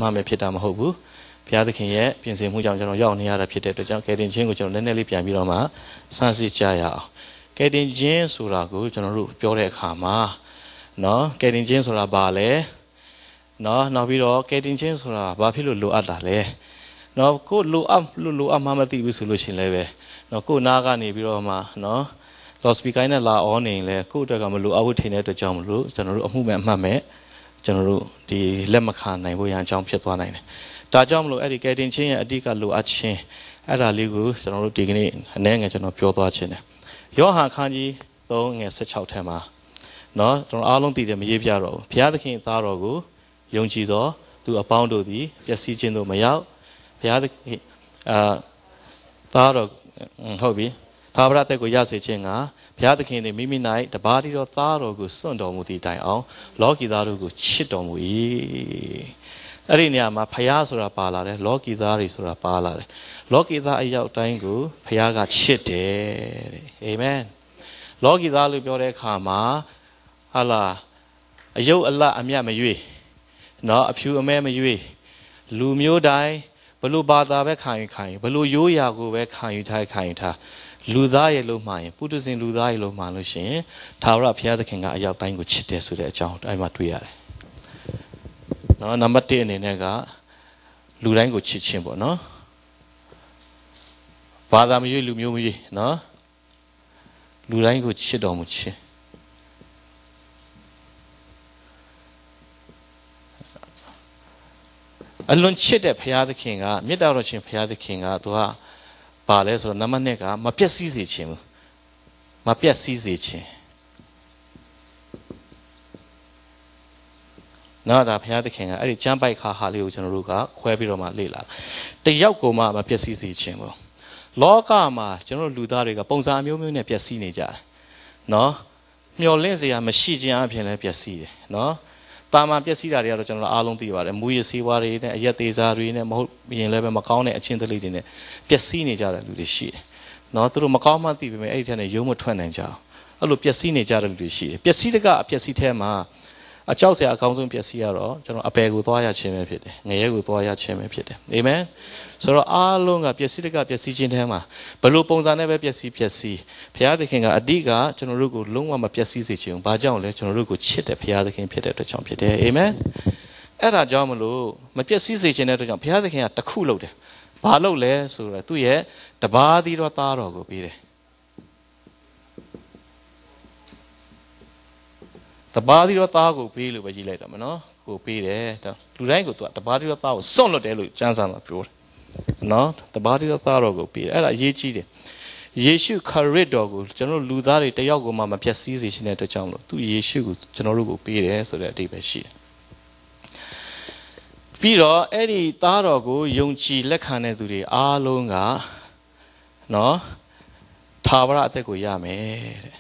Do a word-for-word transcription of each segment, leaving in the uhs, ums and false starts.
မှားမယ်ဖြစ်တာမဟုတ်ဘူးဘုရားသခင်ရဲ့ပြင်ဆင်မှုကြောင့်ကျွန်တော်ရောက်နေရတာဖြစ်တဲ့အတွက်ကြောင့်ကယ်တင်ခြင်းကိုကျွန်တော်နည်းနည်းလေးပြန်ပြီးတော့မှစမ်းစစ်ကြရအောင်ကယ်တင်ခြင်းဆိုတာကိုကျွန်တော်တို့ပြောတဲ့အခါမှာနော်ကယ်တင်ခြင်းဆိုတာဘာလဲနော်နောက်ပြီးတော့ကယ်တင်ခြင်းဆိုတာဘာဖြစ်လို့လိုအပ်တာလဲနော်ကိုလိုအပ်လို့လိုအပ်မှမသိဘူးဆိုလို့ရှိရင်လည်းပဲနော်ကိုနားကနေပြီးတော့မှနော်လော့စပီကာနဲ့လာအောနေရင်လည်းကိုအတွက်ကမလိုအပ်ဘူးထင်တဲ့အတွက်ကြောင့်မလို့ကျွန်တော်တို့အမှုမဲ့အမှတ်မဲ့ကျွန်တော်တို့ဒီလက်မခံနိုင်ဖို့ရန်အကြောင်းဖြစ်သွားနိုင်တယ်ဒါကြောင့်မလို့အဲ့ဒီကယ်တင်ခြင်းရဲ့အဓိကလိုအပ်ခြင်းအဲ့ဒါလေးကိုကျွန်တော်တို့ဒီကနေ့အနည်းငယ်ကျွန်တော်ပြောသွားခြင်းတယ်ယောဟန်ခန်းကြီးသုံးငယ်၁၆ထဲမှာနော်ကျွန်တော်အားလုံးသိတယ်မရေးပြတော့ဘူးဘုရားသခင်သားတော်ကိုယုံကြည်သောသူအပေါင်းတို့သည်ပျက်စီးခြင်းတို့မရောက်ဘုရားသခင်အာသားတော်ဟုတ်ပြီသာဝရတက်ကိုရစေခြင်းကဘုရားသခင်သည်မိမိ၌တပါးတည်းသောသားတော်ကိုစွန့်တော်မူသည့်တိုင်အောင်လောကီသားတို့ကိုချစ်တော်မူ၏အဲ့ဒီနေရာမှာဘုရားဆိုတာပါလာတယ်လောကီသားတွေဆိုတာပါလာတယ်လောကီသားအရောက်တိုင်းကိုဘုရားကချစ်တယ်တဲ့အာမင်လောကီသားလို့ပြောတဲ့အခါမှာဟာလာအယုတ်အလတ်အမြတ်မရွေးနော်အဖြူအမဲမရွေးလူမျိုးတိုင်းဘလို့ဘာသာပဲခံယူခံယူဘလို့ရိုးရာကိုပဲခံယူထားခံယူထားလူသားရဲ့လို့မှရင်ပုထုဇဉ်လူသားရဲ့လို့မှလို့ရှိရင်သာဝရဘုရားသခင်ကအရောက်တိုင်းကိုချစ်တယ်ဆိုတဲ့အကြောင်းအဲ့မှာတွေ့ရတယ်နော်နံပါတ်၁အနေနဲ့ကလူတိုင်းကိုချစ်ခြင်းပေါ့နော်ဘာသာမရွေးလူမျိုးမရွေးနော်လူတိုင်းကိုချစ်တော်မူခြင်းအလွန်ချစ်တဲ့ဘုရားသခင်ကမေတ္တာတော်ရှင်ဘုရားသခင်ကသူကပါလဲဆိုတော့နံပါတ်၂ကမပြည့်စည်စေခြင်းမပြည့်စည်စေခြင်းနော်ဒါဘုရားသခင်ကအဲ့ဒီကျမ်းပိုက်ခါဟာလေးကိုကျွန်တော်တို့ကခွဲပြီးတော့မှလေ့လာတယောက်ကိုမှမပြည့်စည်စေခြင်းပေါ့လောကမှာကျွန်တော်တို့လူသားတွေကပုံစံအမျိုးမျိုးနဲ့ပြည့်စည်နေကြတယ်နော်မျော်လင့်စရာမရှိခြင်းအပြင်လည်းပြည့်စည်တယ်နော်တာမန်ပျက်စီးတာတွေကတော့ကျွန်တော်အားလုံးသိပါတယ်မူရစေးဝါးတွေနဲ့အရက်သေးစားတွေနဲ့မဟုတ်ရင်လည်းပဲမကောင်းတဲ့အချင်းတလိတွေနဲ့ပျက်စီးနေကြတဲ့လူတွေရှိတယ်။နော်သူတို့မကောင်းမှသိပေမဲ့အဲ့ဒီထက်နဲ့ရုံးမထွက်နိုင်ကြအောင်အဲ့လိုပျက်စီးနေကြတဲ့လူတွေရှိတယ်။ပျက်စီးတကအပျက်စီးထဲမှာအကြောက်စရာအကောင်းဆုံးပျက်စီးရတော့ကျွန်တော်အပယ်ကိုသွားရခြင်းပဲဖြစ်တယ်။ငရဲကိုသွားရခြင်းပဲဖြစ်တယ်။အာမင်။ဆိုတော့အားလုံးကပျက်စီးတကပျက်စီးခြင်းထဲမှာဘလို့ပုံစံနဲ့ပဲပျက်စီးပျက်စီးဘုရားသခင်ကအဓိကကျွန်တော်တို့ကိုလုံးဝမပျက်စီးစေခြင်းဘာကြောင့်လဲကျွန်တော်တို့ကိုချစ်တဲ့ဘုရားသခင်ဖြစ်တဲ့အတွက်ကြောင့်ဖြစ်တယ်အာမင်အဲ့ဒါကြောင့်မလို့မပျက်စီးစေခြင်းတဲ့အတွက်ကြောင့်ဘုရားသခင်ကတခုလုပ်တယ်ဘာလုပ်လဲဆိုတော့သူ့ရဲ့တပါးသီးတော်သားတော်ကိုပေးတယ်တပါးသီးတော်သားကိုပေးလို့ပဲကြည့်လိုက်တော့မနော်ကိုပေးတယ်လူတိုင်းကိုသူကတပါးသီးတော်သားကိုစွန့်လွတ်တယ်လို့ကျမ်းစာမှာပြောတယ်နော်တပါးတည်းသားတော်ကိုပေးတယ်အဲ့ဒါအရေးကြီးတယ်ယေရှုခရစ်တော်ကိုကျွန်တော်လူသားတွေတယောက်ကိုမှမပြတ်စည်းစေခြင်းတဲ့အတွက်ကြောင့်လို့သူယေရှုကိုကျွန်တော်တို့ကိုပေးတယ်ဆိုတဲ့အဓိပ္ပာယ်ရှိတယ်ပြီးတော့အဲ့ဒီသားတော်ကိုယုံကြည်လက်ခံတဲ့သူတွေအားလုံးကနော်သာဝရအသက်ကိုရမယ်တဲ့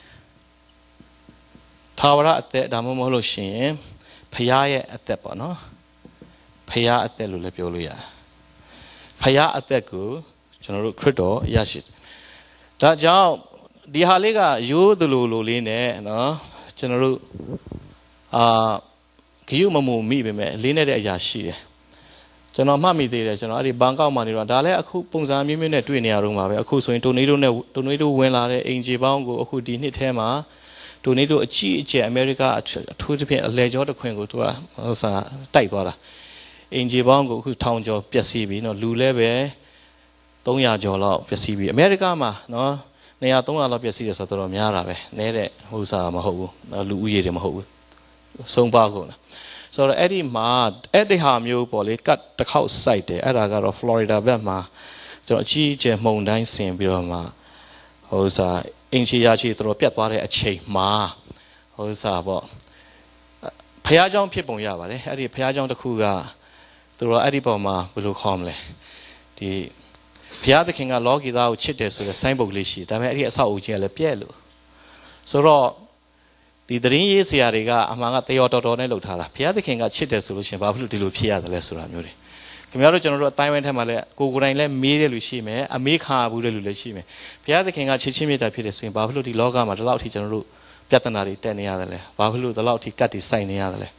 သာဝရအသက်ဒါမှမဟုတ်လို့ရှိရင်ဖခင်ရဲ့အသက်ပေါ့နော်ဖခင်အသက်လို့လည်းပြောလို့ရတယ်ဖခင်အသက်ကိုကျွန်တော်တို့ခရစ်တော်ရရှိဒါကြောင့်ဒီဟာလေးကရိုးသလိုလိုလေးနဲ့နော်ကျွန်တော်တို့အာဂယုမမုံမိပဲမဲ့လေးနဲ့တဲ့အရာရှိတယ်ကျွန်တော်မှတ်မိသေးတယ်ကျွန်တော်အဲ့ဒီဘန်ကောက်မှာနေတော့ဒါလည်းအခုပုံစံမျိုးမျိုးနဲ့တွေ့နေရတော့မှာပဲအခုဆိုရင်တိုနေတိုနဲ့တိုနေတိုဝင်လာတဲ့အင်ဂျီပေါင်းကိုအခုဒီနှစ်ထဲမှာတိုနေတိုအကြီးအကျယ်အမေရိကအထူးသဖြင့်အလဲကျော်တစ်ခွင်ကိုသူကဟိုစားတိုက်သွားတာအင်ဂျီပေါင်းကိုအခုထောင်ကျော်ပျက်စီးပြီနော်လူလည်းပဲသုံးရာကျော်လောက်ပျက်စီးပြီအမေရိကမှာနော်နေရာသုံးရာလောက်ပျက်စီးတယ်ဆိုတော့တော်တော်များတာပဲနဲတဲ့ဟိုစားမဟုတ်ဘူးလူဦးရေတွေမဟုတ်ဘူးဆုံးပါကုန်လားဆိုတော့အဲ့ဒီမှာအဲ့ဒီဟာမျိုးပေါ့လေကတ်တစ်ခေါက်စိုက်တယ်အဲ့ဒါကတော့ Florida ဘက်မှာကျွန်တော်အကြီးအကျယ်မှုန်တိုင်းဆင်ပြီးတော့မှဟိုစားအင်ချီယာချီတော်ပြတ်သွားတဲ့အချိန်မှာဟိုစားပေါ့ဖះเจ้าဖြစ်ပုံရပါတယ်အဲ့ဒီဖះเจ้าတစ်ခုကသူတို့အဲ့ဒီပုံမှာဘယ်လိုခေါ်မလဲဒီဘုရားသခင်ကလောကီသားကိုချစ်တယ်ဆိုတဲ့ဆိုင်းပုတ်လေးရှိဒါပေမဲ့အဲ့ဒီအဆောက်အဦကြီးကလည်းပြည့်လို့ဆိုတော့ဒီသတင်းရေးဆရာတွေကအမှန်ကတရော်တော်တော်နဲ့လှုပ်ထားတာဘုရားသခင်ကချစ်တယ်ဆိုလို့ရှင်ဘာဖြစ်လို့ဒီလိုဖြစ်ရတယ်လဲဆိုတာမျိုးတွေခင်ဗျားတို့ကျွန်တော်တို့အတိုင်းဝိုင်းထဲမှာလည်းကိုကိုယ်တိုင်လည်းမေးတဲ့လူရှိမယ်အမေးခါဘူးတဲ့လူလည်းရှိမယ်ဘုရားသခင်ကချစ်ချင်းမြတ်တာဖြစ်တယ်ဆိုရင်ဘာဖြစ်လို့ဒီလောကမှာဒီလောက်အထိကျွန်တော်တို့ပြဿနာတွေတက်နေရတယ်လဲဘာဖြစ်လို့ဒီလောက်အထိကတ်တွေစိုက်နေရတယ်လဲ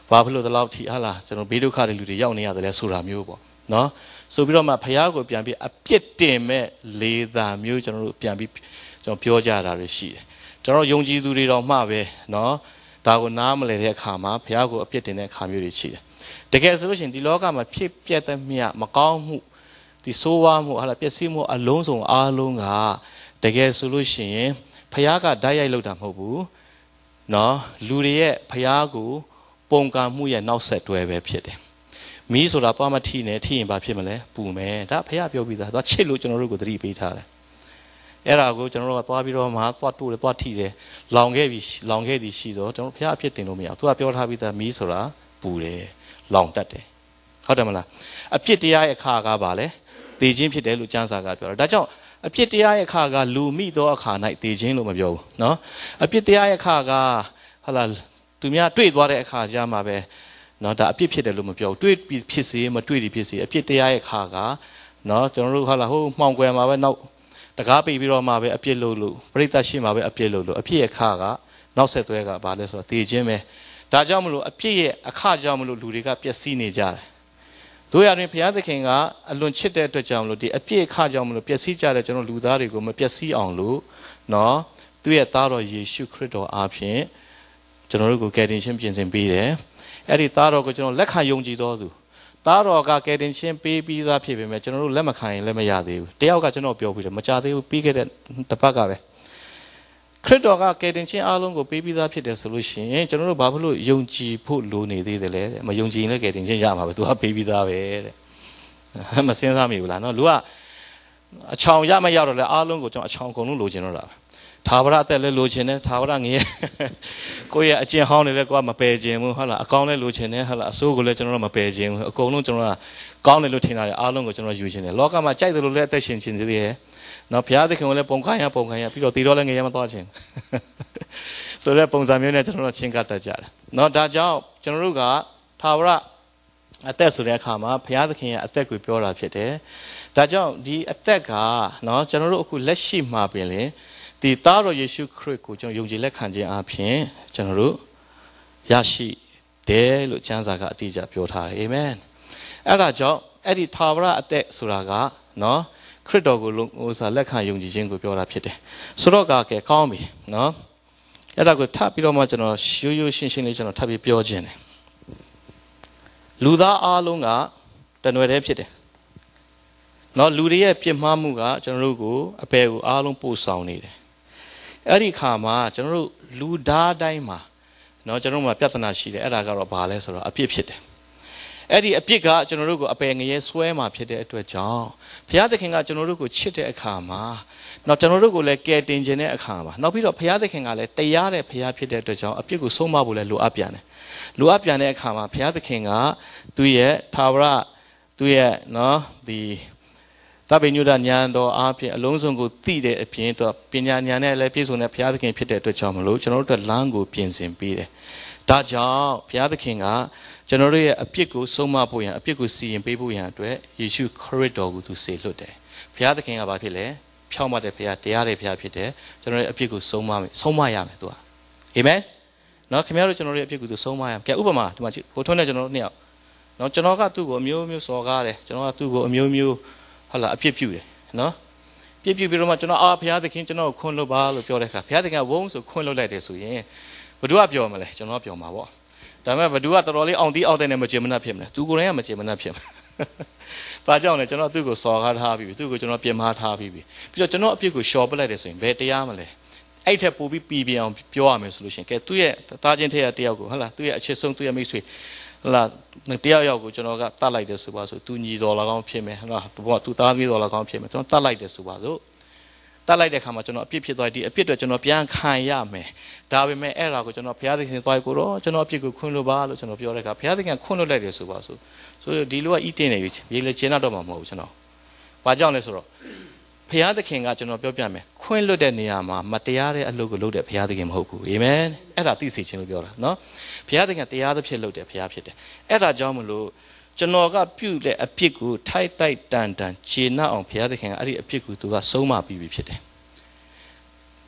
ဘာဖြစ်လို့တလောက်ထိဟာလားကျွန်တော်ဘေးဒုက္ခတွေလူတွေရောက်နေရတယ်လဲဆိုတာမျိုးပေါ့နော်ဆိုပြီးတော့မှဖះကိုပြန်ပြီးအပြစ်တင်မဲ့လေသာမျိုးကျွန်တော်တို့ပြန်ပြီးကျွန်တော်ပြောကြတာတွေရှိတယ်ကျွန်တော်ယုံကြည်သူတွေတော့မှပဲနော်ဒါကိုနားမလည်တဲ့အခါမှာဖះကိုအပြစ်တင်တဲ့အခါမျိုးတွေရှိတယ်တကယ်ဆိုလို့ရှိရင်ဒီလောကမှာဖြစ်ပျက်တဲ့မြတ်မကောင်းမှုဒီဆိုးဝါးမှုဟာလားပျက်စီးမှုအလုံးစုံအားလုံးကတကယ်ဆိုလို့ရှိရင်ဖះကဓာတ်ရိုက်လောက်တာမဟုတ်ဘူးနော်လူတွေရဲ့ဖះကိုပုံကံမှုရဲ့နောက်ဆက်တွဲပဲဖြစ်တယ်မီးဆိုတာသွားမထိနဲ့ထိရင်ဘာဖြစ်မလဲပူမယ်ဒါဖះပြောပြီးသားသွားချစ်လို့ကျွန်တော်တို့ကိုသတိပေးထားတယ်အဲ့ဒါကိုကျွန်တော်တို့ကသွားပြီးတော့မှသွားတိုးတယ်သွားထိတယ်လောင်ခဲ့ပြီလောင်ခဲ့သည်ရှိတော့ကျွန်တော်ဖះအဖြစ်တင်လို့မရဘူးသူကပြောထားပြီးသားမီးဆိုတာပူတယ်လောင်တတ်တယ်ဟုတ်တယ်မလားအဖြစ်တရားရဲ့အခါကဘာလဲသေခြင်းဖြစ်တယ်လို့ကျမ်းစာကပြောတယ်ဒါကြောင့်အဖြစ်တရားရဲ့အခါကလူမိသောအခါ၌သေခြင်းလို့မပြောဘူးเนาะအဖြစ်တရားရဲ့အခါကဟာလာသူများတွေ့သွားတဲ့အခါကျမှပဲเนาะဒါအဖြစ်ဖြစ်တယ်လို့မပြောဘူးတွေ့ဖြစ်စေမတွေ့ဖြစ်စေအဖြစ်တရားရဲ့အခါကเนาะကျွန်တော်တို့ဟာလာဟိုမှောင်ကွယ်မှာပဲနောက်တကားပိတ်ပြီးတော့မှပဲအပြစ်လို့လို့ပြိတ္တရှိမှာပဲအပြစ်လို့လို့အဖြစ်ရဲ့အခါကနောက်ဆက်တွဲကဘာလဲဆိုတော့သေခြင်းပဲဒါကြောင့်မလို့အပြစ်ရဲ့အခါကြောင့်မလို့လူတွေကပျက်စီးနေကြတယ်တို့ရရင်ဘုရားသခင်ကအလွန်ချစ်တဲ့အတွက်ကြောင့်မလို့ဒီအပြစ်အခါကြောင့်မလို့ပျက်စီးကြတဲ့ကျွန်တော်လူသားတွေကိုမပျက်စီးအောင်လို့เนาะသူ့ရဲ့သားတော်ယေရှုခရစ်တော်အားဖြင့်ကျွန်တော်တို့ကိုကယ်တင်ခြင်းပြင်ဆင်ပေးတယ်အဲ့ဒီသားတော်ကိုကျွန်တော်လက်ခံယုံကြည်တော်သူသားတော်ကကယ်တင်ခြင်းပေးပြီးသားဖြစ်ပေမဲ့ကျွန်တော်တို့လက်မခံရင်လည်းမရသေးဘူးတယောက်ကကျွန်တော်ပြောပြီးတယ်မကြသေးဘူးပြီးခဲ့တဲ့တစ်ပတ်ကပဲခရစ်တော်ကကယ်တင်ခြင်းအားလုံးကိုပေးပြီးသားဖြစ်တယ်ဆိုလို့ရှိရင်ကျွန်တော်တို့ဘာဖြစ်လို့ယုံကြည်ဖို့လိုနေသေးတယ်လဲတဲ့မယုံကြည်ရင်လည်းကယ်တင်ခြင်းရမှာပဲသူကပေးပြီးသားပဲတဲ့မစင်စားမိဘူးလားနော်လူကအချောင်ရမရတော့လဲအားလုံးကိုကျွန်တော်အချောင်အကုန်လုံးလိုချင်တော့တာသာဝရအသက်လည်းလိုချင်တယ်သာဝရငရဲကိုယ့်ရဲ့အကျင့်ဟောင်းတွေလည်းကိုယ်ကမပယ်ခြင်းဘူးဟုတ်လားအကောင်းလည်းလိုချင်တယ်ဟုတ်လားအဆိုးကိုလည်းကျွန်တော်တို့မပယ်ခြင်းဘူးအကုန်လုံးကျွန်တော်ကကောင်းတယ်လို့ထင်တာတွေအားလုံးကိုကျွန်တော်ယူခြင်းတယ်လောကမှာကြိုက်တယ်လို့လည်းအသက်ရှင်ခြင်းသေးတယ်နော်ဘုရားသခင်ကလည်းပုံခိုင်းရပုံခိုင်းရပြီးတော့တီတော့လည်းငရဲမသွားခြင်းဆိုတော့ပုံစံမျိုးနဲ့ကျွန်တော်တို့ချင်းကပ်တတ်ကြတယ်နော်ဒါကြောင့်ကျွန်တော်တို့ကသာဝရအသက်ဆိုတဲ့အခါမှာဘုရားသခင်ရဲ့အသက်ကိုပြောတာဖြစ်တယ်ဒါကြောင့်ဒီအသက်ကနော်ကျွန်တော်တို့အခုလက်ရှိမှာပင်လေဒီသားတော်ယေရှုခရစ်ကိုကျွန်တော်ယုံကြည်လက်ခံခြင်းအပြင်ကျွန်တော်တို့ရရှိတယ်လို့ကျမ်းစာကအတိအကျပြောထားတယ်အာမင်အဲ့ဒါကြောင့်အဲ့ဒီသာဝရအသက်ဆိုတာကနော်ခရစ်တော်ကိုဟိုစာလက်ခံယုံကြည်ခြင်းကိုပြောတာဖြစ်တယ်ဆိုတော့ကကဲကောင်းပြီနော်အဲ့ဒါကိုထပ်ပြီးတော့မှကျွန်တော်ရိုးရိုးရှင်းရှင်းလေးကျွန်တော်ထပ်ပြီးပြောခြင်းတယ်လူသားအားလုံးကတနွယ်တည်းဖြစ်တယ်နော်လူတွေရဲ့ပြစ်မှားမှုကကျွန်တော်တို့ကိုအပယ်ကိုအားလုံးပို့ဆောင်နေတယ်အဲ့ဒီခါမှာကျွန်တော်တို့လူသားတိုင်းမှာနော်ကျွန်တော်တို့မှာပြဿနာရှိတယ်အဲ့ဒါကတော့ဘာလဲဆိုတော့အပြစ်ဖြစ်တယ်အဲ့ဒီအပြစ်ကကျွန်တော်တို့ကိုအပယ်ငရဲဆွဲမှာဖြစ်တဲ့အတွက်ကြောင့်ဘုရားသခင်ကကျွန်တော်တို့ကိုချစ်တဲ့အခါမှာနော်ကျွန်တော်တို့ကိုလည်းကယ်တင်ခြင်းတဲ့အခါမှာနောက်ပြီးတော့ဘုရားသခင်ကလည်းတရားတဲ့ဘုရားဖြစ်တဲ့အတွက်ကြောင့်အပြစ်ကိုဆုံးမဖို့လည်းလိုအပ်ပြန်တယ်လိုအပ်ပြန်တဲ့အခါမှာဘုရားသခင်ကသူ့ရဲ့သာဝရသူ့ရဲ့နော်ဒီသဗ္ဗညုတဉာဏ်တော်အားဖြင့်အလုံးစုံကိုသိတဲ့အပြင်တော့ပညာဉာဏ်နဲ့လည်းပြည့်စုံတဲ့ဘုရားသခင်ဖြစ်တဲ့အတွက်ကြောင့်မလို့ကျွန်တော်တို့လမ်းကိုပြင်ဆင်ပေးတယ်ဒါကြောင့်ဘုရားသခင်ကကျွန်တော်တို့ရဲ့အပြစ်ကိုဆုံးမဖို့ရန်အပြစ်ကိုစီရင်ပေးဖို့ရန်အတွက်ယေရှုခရစ်တော်ကိုသူစေလွှတ်တယ်ဘုရားသခင်ကဘာဖြစ်လဲဖြောင့်မတ်တဲ့ဘုရားတရားတဲ့ဘုရားဖြစ်တယ်ကျွန်တော်ရဲ့အပြစ်ကိုဆုံးမမယ်ဆုံးမရမယ်သူကအာမင်နော်ခင်ဗျားတို့ကျွန်တော်ရဲ့အပြစ်ကိုသူဆုံးမရမယ်ကဲဥပမာဒီမှာဟိုထွန်းနဲ့ကျွန်တော်တို့နှစ်ယောက်နော်ကျွန်တော်ကသူ့ကိုအမျိုးမျိုးစော်ကားတယ်ကျွန်တော်ကသူ့ကိုအမျိုးမျိုးဟုတ်လားအပြစ်ပြုတယ်နော်ပြစ်ပြုပြီးတော့မှကျွန်တော်အာဘုရားသခင်ကျွန်တော်ကိုခွန်းလို့ပါလို့ပြောတဲ့အခါဘုရားသခင်ကဝုန်းဆိုခွန်းလို့လိုက်တယ်ဆိုရင်ဘယ်သူကပြောမလဲကျွန်တော်ပြောမှာပေါ့ဒါပေမဲ့ဘယ်သူကတော်တော်လေးအောင်တီးအောင်တဲ့နဲ့မကျေမနပ်ဖြစ်မလဲသူကိုယ်တိုင်ကမကျေမနပ်ဖြစ်မှာဘာကြောင့်လဲကျွန်တော်သူ့ကိုစော်ကားထားပြီးပြီသူ့ကိုကျွန်တော်ပြင်မာထားပြီးပြီပြီးတော့ကျွန်တော်အပြစ်ကိုလျှော်ပလိုက်တယ်ဆိုရင်ဘယ်တရားမလဲအဲ့ထက်ပိုပြီးပြည်ပြအောင်ပြောရမယ်ဆိုလို့ရှိရင်ကဲသူ့ရဲ့သားချင်းထဲရတယောက်ကိုဟုတ်လားသူ့ရဲ့အချစ်ဆုံးသူ့ရဲ့မိတ်ဆွေဟုတ်လားတယောက်ယောက်ကိုကျွန်တော်ကတတ်လိုက်တယ်ဆိုပါဆိုသူညီတော်လာကောင်းဖြစ်မယ်ဟုတ်လားဘောကသူသားသမီးတော်လာကောင်းဖြစ်မယ်ကျွန်တော်တတ်လိုက်တယ်ဆိုပါဆိုတတ်လိုက်တဲ့ခါမှာကျွန်တော်အပြစ်ဖြစ်သွားဒီအပြစ်တော့ကျွန်တော်ပြန်ခံရမယ်ဒါပေမဲ့အဲ့ဒါကိုကျွန်တော်ဘုရားသခင်သွားကိုတော့ကျွန်တော်အပြစ်ကိုခွင့်လို့ပါလို့ကျွန်တော်ပြောတဲ့အခါဘုရားသခင်ခွင့်လို့လိုက်တယ်ဆိုပါဆိုဆိုဒီလိုကဤတင်နေပြီရေလေကျင်းတော့မှမဟုတ်ဘူးကျွန်တော်ဘာကြောင့်လဲဆိုတော့ဘုရားသခင်ကကျွန်တော်ပြောပြမယ်ခွင့်လွတ်တဲ့နေရာမှာမတရားတဲ့အလုပ်ကိုလုပ်တဲ့ဘုရားသခင်မဟုတ်ဘူးအာမင်အဲ့ဒါသိစေခြင်းလို့ပြောတာနော်ဘုရားသခင်တရားသဖြင့်လုပ်တယ်ဘုရားဖြစ်တယ်အဲ့ဒါကြောင့်မလို့ကျွန်တော်ကပြုတဲ့အပြစ်ကိုထိုက်တိုက်တန်တန်ခြေနှောက်အောင်ဘုရားသခင်ကအဲ့ဒီအပြစ်ကိုသူကဆုံးမပြီးပြီဖြစ်တယ်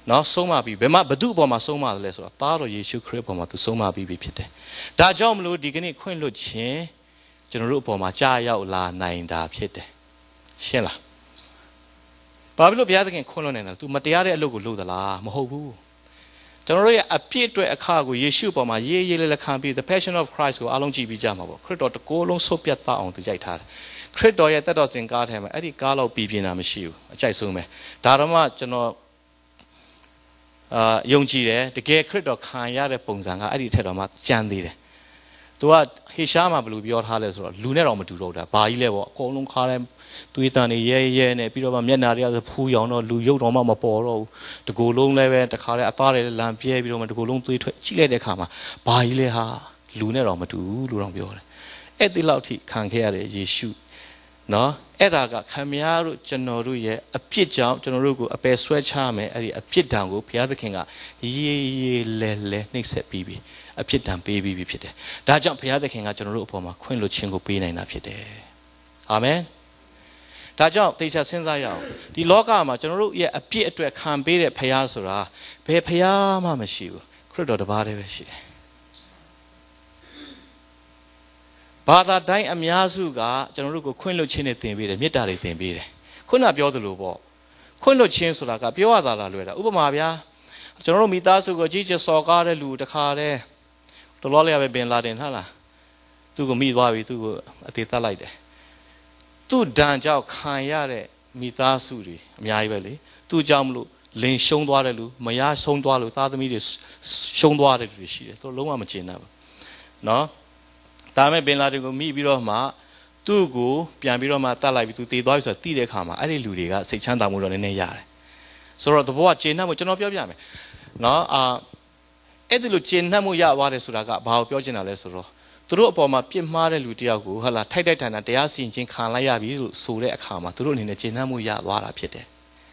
နော်ဆုံးမပြီးဘယ်မှာဘု து အပေါ်မှာဆုံးမတယ်လဲဆိုတော့သားတော်ယေရှုခရစ်အပေါ်မှာသူဆုံးမပြီးပြီဖြစ်တယ်ဒါကြောင့်မလို့ဒီကနေ့ခွင့်လွှတ်ခြင်းကျွန်တော်တို့အပေါ်မှာကြားရောက်လာနိုင်တာဖြစ်တယ်ရှင်းလားဘာဖြစ်လို့ဘုရားသခင်ခွင့်လွှတ်နိုင်တယ် तू မတရားတဲ့အလုပ်ကိုလုပ်သလားမဟုတ်ဘူးကျွန်တော်တို့ရဲ့အပြစ်အတွက်အခါကိုယေရှုအပေါ်မှာရေးရေးလေးလက်ခံပြီး the passion of Christ ကိုအားလုံးကြည့်ပြီးကြမှာပေါ့ခရစ်တော်တကိုယ်လုံးဆုတ်ပြတ်သွားအောင်သူကြိုက်ထားတယ်ခရစ်တော်ရဲ့တက်တော်စင်ကားထဲမှာအဲ့ဒီကားလောက်ပြီးပြင်းတာမရှိဘူးအကြိုက်ဆုံးပဲဒါတော့မှကျွန်တော်အာယုံကြည်တယ်တကယ်ခရစ်တော်ခံရတဲ့ပုံစံကအဲ့ဒီထက်တော့မှကြမ်းသေးတယ်သူကဟေရှားမှာဘယ်လိုပြောထားလဲဆိုတော့လူနဲ့တော့မတူတော့တာဘာကြီးလဲပေါ့အကုန်လုံးခါတဲ့သွေးတန်တွေရဲရဲနဲ့ပြီးတော့မှမျက်နှာတွေကဖူးရောင်တော့လူရုပ်တော်မှမပေါ်တော့ဘူးတကူလုံးလည်းပဲတခါတည်းအသားတွေလမ်းပြဲပြီးတော့မှတကူလုံးသွေးထွက်ကြည့်လိုက်တဲ့အခါမှာဘာကြီးလဲဟာလူနဲ့တော့မတူဘူးလို့တော့ပြောတယ်အဲ့ဒီလောက်ထိခံခဲ့ရတဲ့ယေရှုနော်အဲ့ဒါကခမည်းတော်ကျွန်တော်တို့ရဲ့အပြစ်ကြောင့်ကျွန်တော်တို့ကိုအပယ်ဆွဲချမယ်အဲ့ဒီအပြစ်ဒဏ်ကိုဘုရားသခင်ကရေးရေးလဲလဲနှိပ်စက်ပြီးပြီအပြစ်ဒဏ်ပေးပြီးပြီဖြစ်တယ်ဒါကြောင့်ဘုရားသခင်ကကျွန်တော်တို့အပေါ်မှာခွင့်လွှတ်ခြင်းကိုပေးနိုင်တာဖြစ်တယ်အာမင်ဒါကြောင့်တေချာစဉ်းစားရအောင်ဒီလောကမှာကျွန်တော်တို့ရဲ့အပြစ်အတွက်ခံပေးတဲ့ဘုရားဆိုတာဘယ်ဘုရားမှမရှိဘူးခရစ်တော်တစ်ပါးတည်းပဲရှိတယ်ဘာသာတိုင်းအများစုကကျွန်တော်တို့ကိုခွင့်လွှတ်ခြင်းနဲ့သင်ပေးတယ်မေတ္တာတွေသင်ပေးတယ်ခုနပြောသလိုပေါ့ခွင့်လွှတ်ခြင်းဆိုတာကပြောရတာလားလွယ်တာဥပမာဗျာကျွန်တော်တို့မိသားစုကိုကြီးကျယ်စော်ကားတဲ့လူတခါတည်းတော်တော်လေးပဲပင်လာတယ်ဟုတ်လားသူ့ကိုမိသွားပြီသူ့ကိုအသေးသတ်လိုက်တယ်သူ့ဒဏ်ကြောင့်ခံရတဲ့မိသားစုတွေအများကြီးပဲလေသူ့ကြောင့်မလို့လင်ရှုံးသွားတဲ့လူမရရှုံးသွားလို့သားသမီးတွေရှုံးသွားတဲ့လူတွေရှိတယ်သူလုံးဝမကျေနပ်ဘူးနော်ဒါမဲ့ပင်လာတွေကိုမိပြီးတော့မှသူ့ကိုပြန်ပြီးတော့မှတတ်လိုက်ပြီးသူတည်သွားပြီဆိုတော့တည်တဲ့ခါမှာအဲ့ဒီလူတွေကစိတ်ချမ်းသာမှုတော့နည်းနည်းရတယ်ဆိုတော့တဘောကကျေနပ်မှုကျွန်တော်ပြောပြမယ်နော်အာအဲ့ဒီလိုကျေနပ်မှုရသွားတယ်ဆိုတာကဘာကိုပြောချင်တာလဲဆိုတော့သူတို့အပေါ်မှာပြစ်မှားတဲ့လူတယောက်ကိုဟာလာထိုက်တိုက်ထန်တာတရားစီရင်ခြင်းခံလိုက်ရပြီလို့ဆိုတဲ့အခါမှာသူတို့အနေနဲ့ကျေနပ်မှုရသွားတာဖြစ်တယ်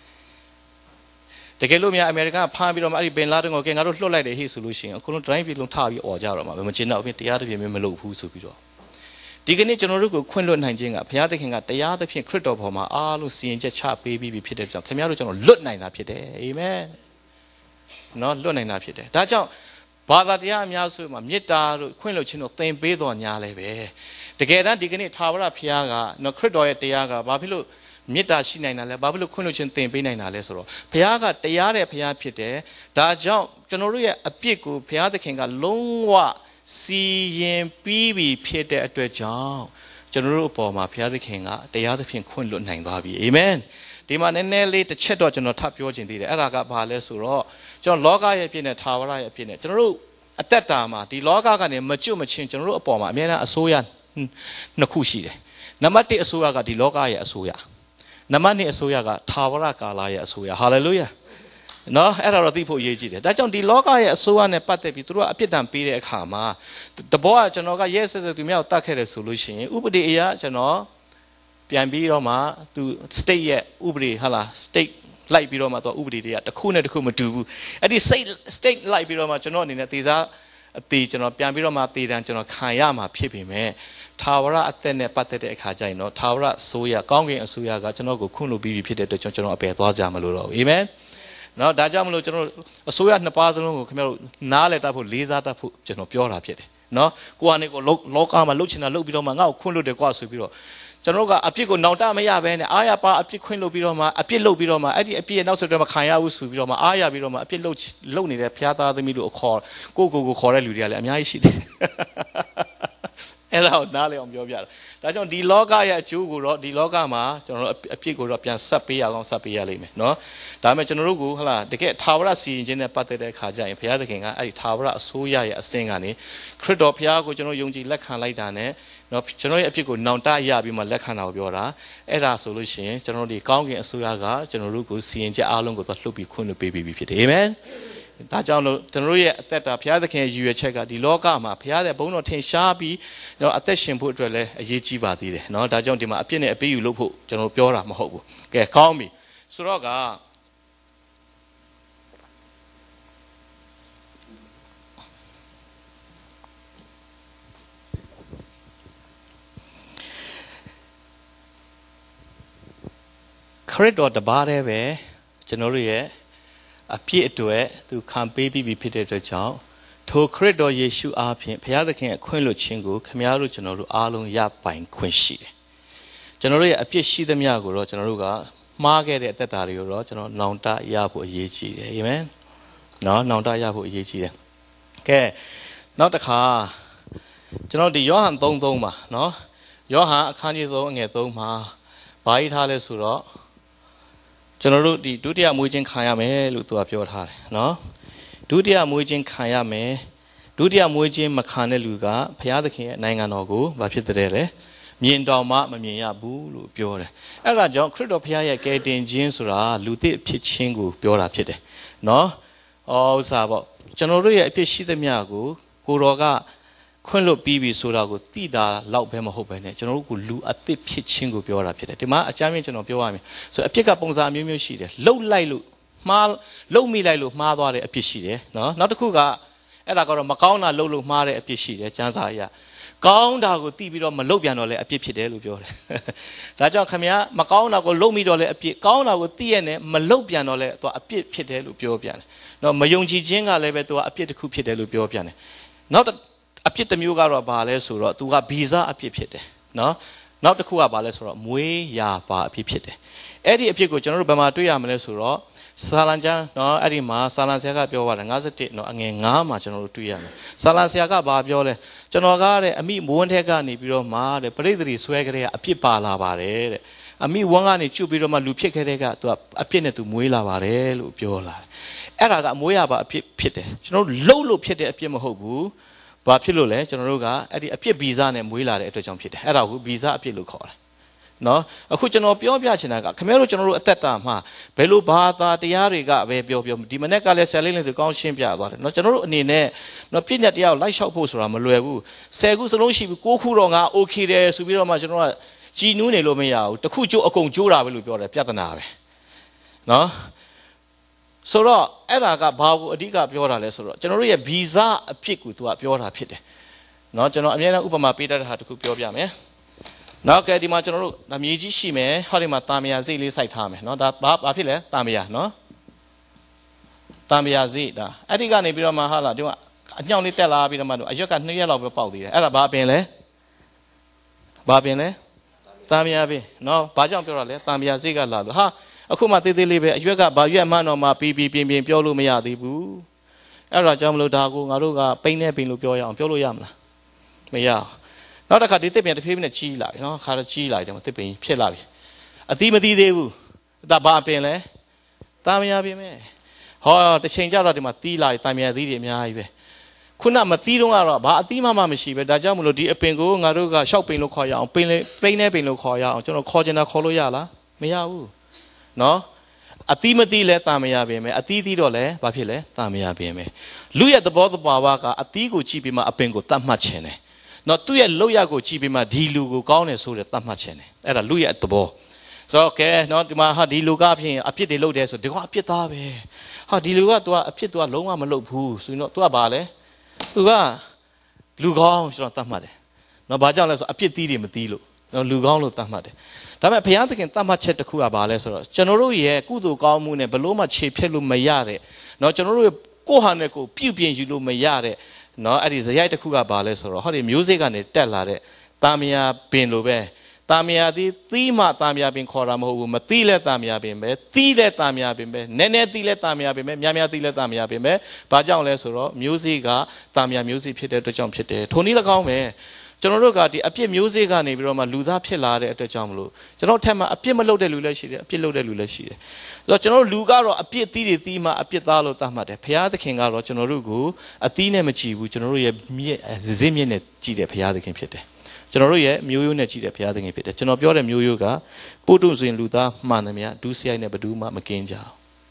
တကယ်လို့များအမေရိကန်ဖမ်းပြီးတော့မှအဲ့ဒီဘင်လာဒင်ကိုကဲငါတို့လွှတ်လိုက်တယ်ဟိဆိုလို့ရှိရင်အခုလုံးတိုင်းပြည်လုံးထားပြီးអော်ကြတော့မှာမကျေနပ်ဘူးတရားသဖြင့်မလုပ်ဘူးဆိုပြီးတော့ဒီကနေ့ကျွန်တော်တို့ကိုခွင့်လွှတ်နိုင်ခြင်းကဘုရားသခင်ကတရားသဖြင့်ခရစ်တော်ပေါ်မှာအားလို့စီရင်ချက်ချပေးပြီးပြီဖြစ်တဲ့ကြောင့်ခင်ဗျားတို့ကျွန်တော်လွတ်နိုင်တာဖြစ်တယ်အာမင်နော်လွတ်နိုင်တာဖြစ်တယ်ဒါကြောင့်ဘာသာတရားအများစုမှာမေတ္တာတို့ခွင့်လွှတ်ခြင်းတို့သင်ပေးတော်ညာလဲပဲတကယ်တမ်းဒီကနေ့ထာဝရဘုရားကနော်ခရစ်တော်ရဲ့တရားကဘာဖြစ်လို့မေတ္တာရှိနိုင်တာလဲဘာဖြစ်လို့ခွင့်လွှတ်ခြင်းသင်ပေးနိုင်တာလဲဆိုတော့ဘုရားကတရားတဲ့ဘုရားဖြစ်တယ်ဒါကြောင့်ကျွန်တော်တို့ရဲ့အပြစ်ကိုဘုရားသခင်ကလုံးဝစီရင်ပြီးပြီဖြစ်တဲ့အတွက်ကြောင့်ကျွန်တော်တို့အပေါ်မှာဘုရားသခင်ကတရားသဖြင့်ခွင့်လွှတ်နိုင်သွားပြီအာမင်ဒီမှာနည်းနည်းလေးတစ်ချက်တော့ကျွန်တော်ထပ်ပြောချင်သေးတယ်အဲ့ဒါကဘာလဲဆိုတော့ကျွန်တော်လောကရဲ့အပြစ်နဲ့ထာဝရရဲ့အပြစ်နဲ့ကျွန်တော်တို့အသက်တာမှာဒီလောကကနေမကျွတ်မချင်းကျွန်တော်တို့အပေါ်မှာအများအားအစိုးရနှစ်ခုရှိတယ်နံပါတ်တစ်အစိုးရကဒီလောကရဲ့အစိုးရနံပါတ်နှစ်အစိုးရကထာဝရကာလရဲ့အစိုးရဟာလေလုယာနော်အဲ့ဒါတော့သိဖို့အရေးကြီးတယ်ဒါကြောင့်ဒီလောကရဲ့အစိုးရနဲ့ပတ်သက်ပြီးသူတို့ကအပြစ်ဒဏ်ပေးတဲ့အခါမှာတဘောကကျွန်တော်ကရဲဆက်ဆက်သူများကိုတတ်ခဲ့တယ်ဆိုလို့ရှိရင်ဥပဒေအရကျွန်တော်ပြန်ပြီးတော့မှသူ state ရဲ့ဥပဒေဟာလား state လိုက်ပြီးတော့မှတော့ဥပဒေတွေကတစ်ခုနဲ့တစ်ခုမတူဘူးအဲ့ဒီ state state လိုက်ပြီးတော့မှကျွန်တော်အနေနဲ့သေစားအသေးကျွန်တော်ပြန်ပြီးတော့မှသေတံကျွန်တော်ခံရမှာဖြစ်ပေမဲ့ထာဝရအသက်နဲ့ပတ်သက်တဲ့အခါကျရင်တော့ထာဝရအစိုးရကောင်းကင်အစိုးရကကျွန်တော်ကိုခွင့်လို့ပြီးပြီဖြစ်တဲ့အတွက်ကျွန်တော်အပယ်သွားကြမလို့တော့အာမင်နော်ဒါကြောင့်မလို့ကျွန်တော်အစိုးရနှစ်ပါးစလုံးကိုခင်ဗျားတို့နားလည်တတ်ဖို့လေးစားတတ်ဖို့ကျွန်တော်ပြောတာဖြစ်တယ်နော်ကိုကနေကိုလောကမှာလှုပ်ချင်တာလှုပ်ပြီးတော့မှငါ့ကိုခွင့်လို့တယ်ကွာဆိုပြီးတော့ကျွန်တော်ကအပြစ်ကိုနောင်တမရဘဲနဲ့အားရပါအပြစ်ခွင့်လို့ပြီးတော့မှအပြစ်လုပ်ပြီးတော့မှအဲ့ဒီအပြစ်ရဲ့နောက်ဆက်တွဲမှာခံရဘူးဆိုပြီးတော့မှအားရပြီးတော့မှအပြစ်လုပ်လုပ်နေတဲ့ဘုရားသားသမီးတို့အခေါ်ကိုကိုကိုခေါ်တဲ့လူတွေကလည်းအများကြီးရှိတယ်အဲ့ဒါကိုနားလည်အောင်ပြောပြတာဒါကြောင့်ဒီလောကရဲ့အကျိုးကိုတော့ဒီလောကမှာကျွန်တော်တို့အပြစ်ကိုတော့ပြန်ဆက်ပေးရအောင်ဆက်ပေးရလိမ့်မယ်နော်ဒါပေမဲ့ကျွန်တော်တို့ကဟလာတကယ်ထာဝရစီရင်ခြင်းနဲ့ပတ်သက်တဲ့အခါကျရင်ဘုရားသခင်ကအဲ့ဒီထာဝရအစိုးရရဲ့အစဉ်ကနေခရစ်တော်ဘုရားကိုကျွန်တော်ယုံကြည်လက်ခံလိုက်တာနဲ့နော်ကျွန်တော်ရဲ့အပြစ်ကိုနောင်တရပြီးမှလက်ခံတာကိုပြောတာအဲ့ဒါဆိုလို့ရှိရင်ကျွန်တော်တို့ဒီကောင်းကင်အစိုးရကကျွန်တော်တို့ကိုစီရင်ချက်အားလုံးကိုသွားလှုပ်ပြီးခွင့်လွှတ်ပေးပြီးဖြစ်တယ်အာမင်ဒါကြောင့်လို့ကျွန်တော်တို့ရဲ့အသက်တာဘုရားသခင်ရဲ့ရည်ရွယ်ချက်ကဒီလောကမှာဘုရားရဲ့ဘုန်းတော်ထင်ရှားပြီးတော့အသက်ရှင်ဖို့အတွက်လည်းအရေးကြီးပါသေးတယ်เนาะဒါကြောင့်ဒီမှာအပြစ်နဲ့အပေးယူလုပ်ဖို့ကျွန်တော်ပြောတာမဟုတ်ဘူးကဲကောင်းပြီဆိုတော့ကခရစ်တော်တပါးတည်းပဲကျွန်တော်တို့ရဲ့အပြည့်အတွက်သူခံပေးပြီးဖြစ်တဲ့အတွက်ကြောင့်ထိုခရစ်တော်ယေရှုအားဖြင့်ဘုရားသခင်ရဲ့ခွင့်လွှတ်ခြင်းကိုခမည်းတော်ကျွန်တော်တို့အားလုံးရပိုင်ခွင့်ရှိတယ်ကျွန်တော်တို့ရဲ့အပြစ်ရှိသမျှကိုတော့ကျွန်တော်တို့ကမှားခဲ့တဲ့အသက်တာတွေကိုတော့ကျွန်တော်နောင်တရဖို့အရေးကြီးတယ်အာမင်နော်နောင်တရဖို့အရေးကြီးတယ်ကဲနောက်တစ်ခါကျွန်တော်ဒီယောဟန်သုံးသုံးပါနော်ယောဟန်အခန်းကြီးသုံးအငယ်သုံးမှာဘာကြီးထားလဲဆိုတော့ကျွန်တော်တို့ဒီဒုတိယမွေးခြင်းခံရမယ်လို့သူကပြောထားတယ်နော်ဒုတိယမွေးခြင်းခံရမယ်ဒုတိယမွေးခြင်းမခံတဲ့လူကဘုရားသခင်ရဲ့နိုင်ငံတော်ကိုဘာဖြစ်တဲ့လဲမြင်တော်မှမမြင်ရဘူးလို့ပြောတယ်အဲ့ဒါကြောင့်ခရစ်တော်ဘုရားရဲ့ကယ်တင်ခြင်းဆိုတာလူသစ်ဖြစ်ခြင်းကိုပြောတာဖြစ်တယ်နော်ဩဥစားပေါ့ကျွန်တော်တို့ရဲ့အဖြစ်ရှိသမျှကိုကိုတော်ကခွင့်လွတ်ပြီးပြီဆိုတာကိုသိတာလောက်ပဲမဟုတ်ပဲねကျွန်တော်တို့ကလူအသစ်ဖြစ်ခြင်းကိုပြောတာဖြစ်တယ်ဒီမှာအကြမ်းမြင့်ကျွန်တော်ပြောရမယ်ဆိုအဖြစ်ကပုံစံအမျိုးမျိုးရှိတယ်လှုပ်လိုက်လို့မှားလှုပ်မိလိုက်လို့မှားသွားတဲ့အဖြစ်ရှိတယ်နော်နောက်တစ်ခုကအဲ့ဒါကတော့မကောင်းတာလှုပ်လို့မှားတဲ့အဖြစ်ရှိတယ်ကျမ်းစာအရကောင်းတာကိုသိပြီးတော့မလှုပ်ပြန်တော့လဲအဖြစ်ဖြစ်တယ်လို့ပြောတယ်ဒါကြောင့်ခင်ဗျာမကောင်းတာကိုလှုပ်မိတော့လဲအဖြစ်ကောင်းတာကိုသိရနဲ့မလှုပ်ပြန်တော့လဲသူကအဖြစ်ဖြစ်တယ်လို့ပြောပြန်တယ်နော်မယုံကြည်ခြင်းကလည်းပဲသူကအဖြစ်တစ်ခုဖြစ်တယ်လို့ပြောပြန်တယ်နောက်အဖြစ်တစ်မျိုးကတော့ဘာလဲဆိုတော့သူကဗီဇအဖြစ်ဖြစ်တယ်နော်နောက်တစ်ခုကဘာလဲဆိုတော့မွေးရာပါအဖြစ်ဖြစ်တယ်အဲ့ဒီအဖြစ်ကိုကျွန်တော်တို့ဘယ်မှာတွေ့ရမလဲဆိုတော့စာလံကျမ်းနော်အဲ့ဒီမှာစာလံဆရာကပြောပါတယ်၅၁နော်အငယ်၅မှာကျွန်တော်တို့တွေ့ရမယ်စာလံဆရာကဘာပြောလဲကျွန်တော်ကတဲ့အမိမွန်းထက်ကနေပြီးတော့မှတဲ့ပရိသေတွေဆွဲကြတဲ့အဖြစ်ပါလာပါတယ်တဲ့အမိဝန်းကနေကျွတ်ပြီးတော့မှလူဖြစ်ခဲ့တဲ့ကသူကအဖြစ်နဲ့သူမွေးလာပါတယ်လို့ပြောလာတယ်အဲ့ဒါကအမွေးရပါအဖြစ်ဖြစ်တယ်ကျွန်တော်တို့လှုပ်လို့ဖြစ်တဲ့အဖြစ်မဟုတ်ဘူးဘာဖြစ်လို့လဲကျွန်တော်တို့ကအဲ့ဒီအဖြစ်ဗီဇနဲ့မွေးလာတဲ့အတွက်ကြောင့်ဖြစ်တယ်အဲ့ဒါကိုဗီဇအဖြစ်လို့ခေါ်တယ်နော်အခုကျွန်တော်ပြောပြချင်တာကခင်ဗျားတို့ကျွန်တော်တို့အသက်တာမှာဘယ်လိုဘာသာတရားတွေကပဲပြောပြောဒီမနေ့ကလည်းဆယ်လေးလေးသူကောင်းရှင်းပြသွားတယ်နော်ကျွန်တော်တို့အနေနဲ့နော်ပြည့်ညတ်တရားကိုလိုက်လျှောက်ဖို့ဆိုတာမလွယ်ဘူးဆယ်ခုစလုံးရှိပြီကိုးခုတော့ငါโอเคတယ်ဆိုပြီးတော့မှကျွန်တော်ကကြည်နူးနေလို့မရဘူးတစ်ခုကျိုးအကုန်ကျိုးတာပဲလို့ပြောတယ်ပြဿနာပဲနော်ဆိုတော့အဲ့ဒါကဘာကိုအဓိကပြောတာလဲဆိုတော့ကျွန်တော်တို့ရဲ့ဗီဇအဖြစ်ကိုသူကပြောတာဖြစ်တယ်နော်ကျွန်တော်အများအားဥပမာပေးတတ်တဲ့ဟာတစ်ခုပြောပြမယ်နောက်ကဲဒီမှာကျွန်တော်တို့ဒါမြေကြီးရှိမယ်ဟောဒီမှာတာမယာစိတ်လေးစိုက်ထားမယ်နော်ဒါဘာဘာဖြစ်လဲတာမယာနော်တာမယာစိတ်ဒါအဲ့ဒီကနေပြီးတော့မှဟာလာဒီကအညောင်လေးတက်လာပြီးတော့မှအရွက်ကနှစ်ရက်လောက်ပဲပေါက်သေးတယ်အဲ့ဒါဘာပင်လဲဘာပင်လဲတာမယာပင်နော်ဘာကြောင့်ပြောတာလဲတာမယာစိတ်ကလာလို့ဟာအခုမှသေးသေးလေးပဲအရွက်ကဘာရွက်မှန်းတော့မှပြီးပြီးပြင်းပြင်းပြောလို့မရသေးဘူးအဲ့ဒါကြောင့်မလို့ဒါကိုငါတို့ကပိန်းနေပိန်းလို့ပြောရအောင်ပြောလို့ရမလားမရနောက်တစ်ခါဒီတစ်ပင်တစ်ဖြည်းဖြည်းနဲ့ကြီးလာပြီနော်ခါတော့ကြီးလာတယ်တစ်ပင်ဖြစ်လာပြီအသီးမသီးသေးဘူးဒါဘာပင်လဲတာမယာပင်ပဲဟောတစ်ချိန်ကျတော့ဒီမှာသီးလာပြီတာမယာသီးတွေအများကြီးပဲခုနမသီးတော့ကတော့ဘာအသီးမှမရှိပဲဒါကြောင့်မလို့ဒီအပင်ကိုငါတို့ကရှောက်ပင်လို့ခေါ်ရအောင်ပင်လေးပိန်းနေပင်လို့ခေါ်ရအောင်ကျွန်တော်ခေါ်ချင်တာခေါ်လို့ရလားမရဘူးနော်အသီးမသီးလဲတာမယာပင်ပဲအသီးသီးတော့လဲဘာဖြစ်လဲတာမယာပင်ပဲလူရဲ့သဘောတဘာဝကအသီးကိုကြည့်ပြီးမှအပင်ကိုတတ်မှတ်ခြင်းတယ်နော်သူ့ရဲ့လောက်ရကိုကြည့်ပြီးမှဒီလူကိုကောင်းတယ်ဆိုတဲ့တတ်မှတ်ခြင်းတယ်အဲ့ဒါလူရဲ့သဘောဆိုတော့ကဲနော်ဒီမှာဟာဒီလူကအဖြစ်အဖြစ်တွေလုပ်တယ်ဆိုဒီကအဖြစ်သားပဲဟာဒီလူက तू ကအဖြစ် तू ကလုံးဝမလုပ်ဘူးဆိုရင်တော့ तू ကဘာလဲ तू ကလူကောင်းဆိုတော့တတ်မှတ်တယ်နော်ဘာကြောင့်လဲဆိုအဖြစ်သီးတွေမသီးလို့နော်လူကောင်းလို့တတ်မှတ်တယ်ဒါပေမဲ့ဘုရားသခင်တတ်မှတ်ချက်တစ်ခုကဘာလဲဆိုတော့ကျွန်တော်တို့ရဲ့ကုသိုလ်ကောင်းမှုနဲ့ဘလို့မှခြေဖြတ်လို့မရတဲ့နော်ကျွန်တော်တို့ရဲ့ကိုယ့်ဟာနဲ့ကိုယ်ပြုပြင်ယူလို့မရတဲ့နော်အဲ့ဒီဇယိုက်တစ်ခုကဘာလဲဆိုတော့ဟောဒီမျိုးစိတ်ကနေတက်လာတဲ့တာမယာပင်လိုပဲတာမယာသီးသီးမှတာမယာပင်ခေါ်တာမဟုတ်ဘူးမသီးလဲတာမယာပင်ပဲသီးလဲတာမယာပင်ပဲနည်းနည်းသီးလဲတာမယာပင်ပဲများများသီးလဲတာမယာပင်ပဲဘာကြောင့်လဲဆိုတော့မျိုးစိတ်ကတာမယာမျိုးစိတ်ဖြစ်တဲ့အတွက်ကြောင့်ဖြစ်တယ်ထိုနည်း၎င်းပဲကျွန်တော်တို့ကဒီအပြစ်မျိုးစိတ်ကနေပြီးတော့မှလူသားဖြစ်လာတဲ့အတွက်ကြောင့်မလို့ကျွန်တော်ထက်မှအပြစ်မလုပ်တဲ့လူလည်းရှိတယ်အပြစ်လုပ်တဲ့လူလည်းရှိတယ်ဆိုတော့ကျွန်တော်တို့လူကတော့အပြစ်သီးတွေသီးမှအပြစ်သားလို့သတ်မှတ်တယ်ဘုရားသခင်ကတော့ကျွန်တော်တို့ကိုအသီးနဲ့မကြည့်ဘူးကျွန်တော်တို့ရဲ့မြင့်ဇင်းမြင့်နဲ့ကြည့်တယ်ဘုရားသခင်ဖြစ်တယ်ကျွန်တော်တို့ရဲ့မျိုးရိုးနဲ့ကြည့်တယ်ဘုရားသခင်ဖြစ်တယ်ကျွန်တော်ပြောတဲ့မျိုးရိုးကပုထုဇဉ်လူသားမှန်တယ်များဒုစရိုက်နဲ့ဘယ်သူမှမကင်းကြအောင်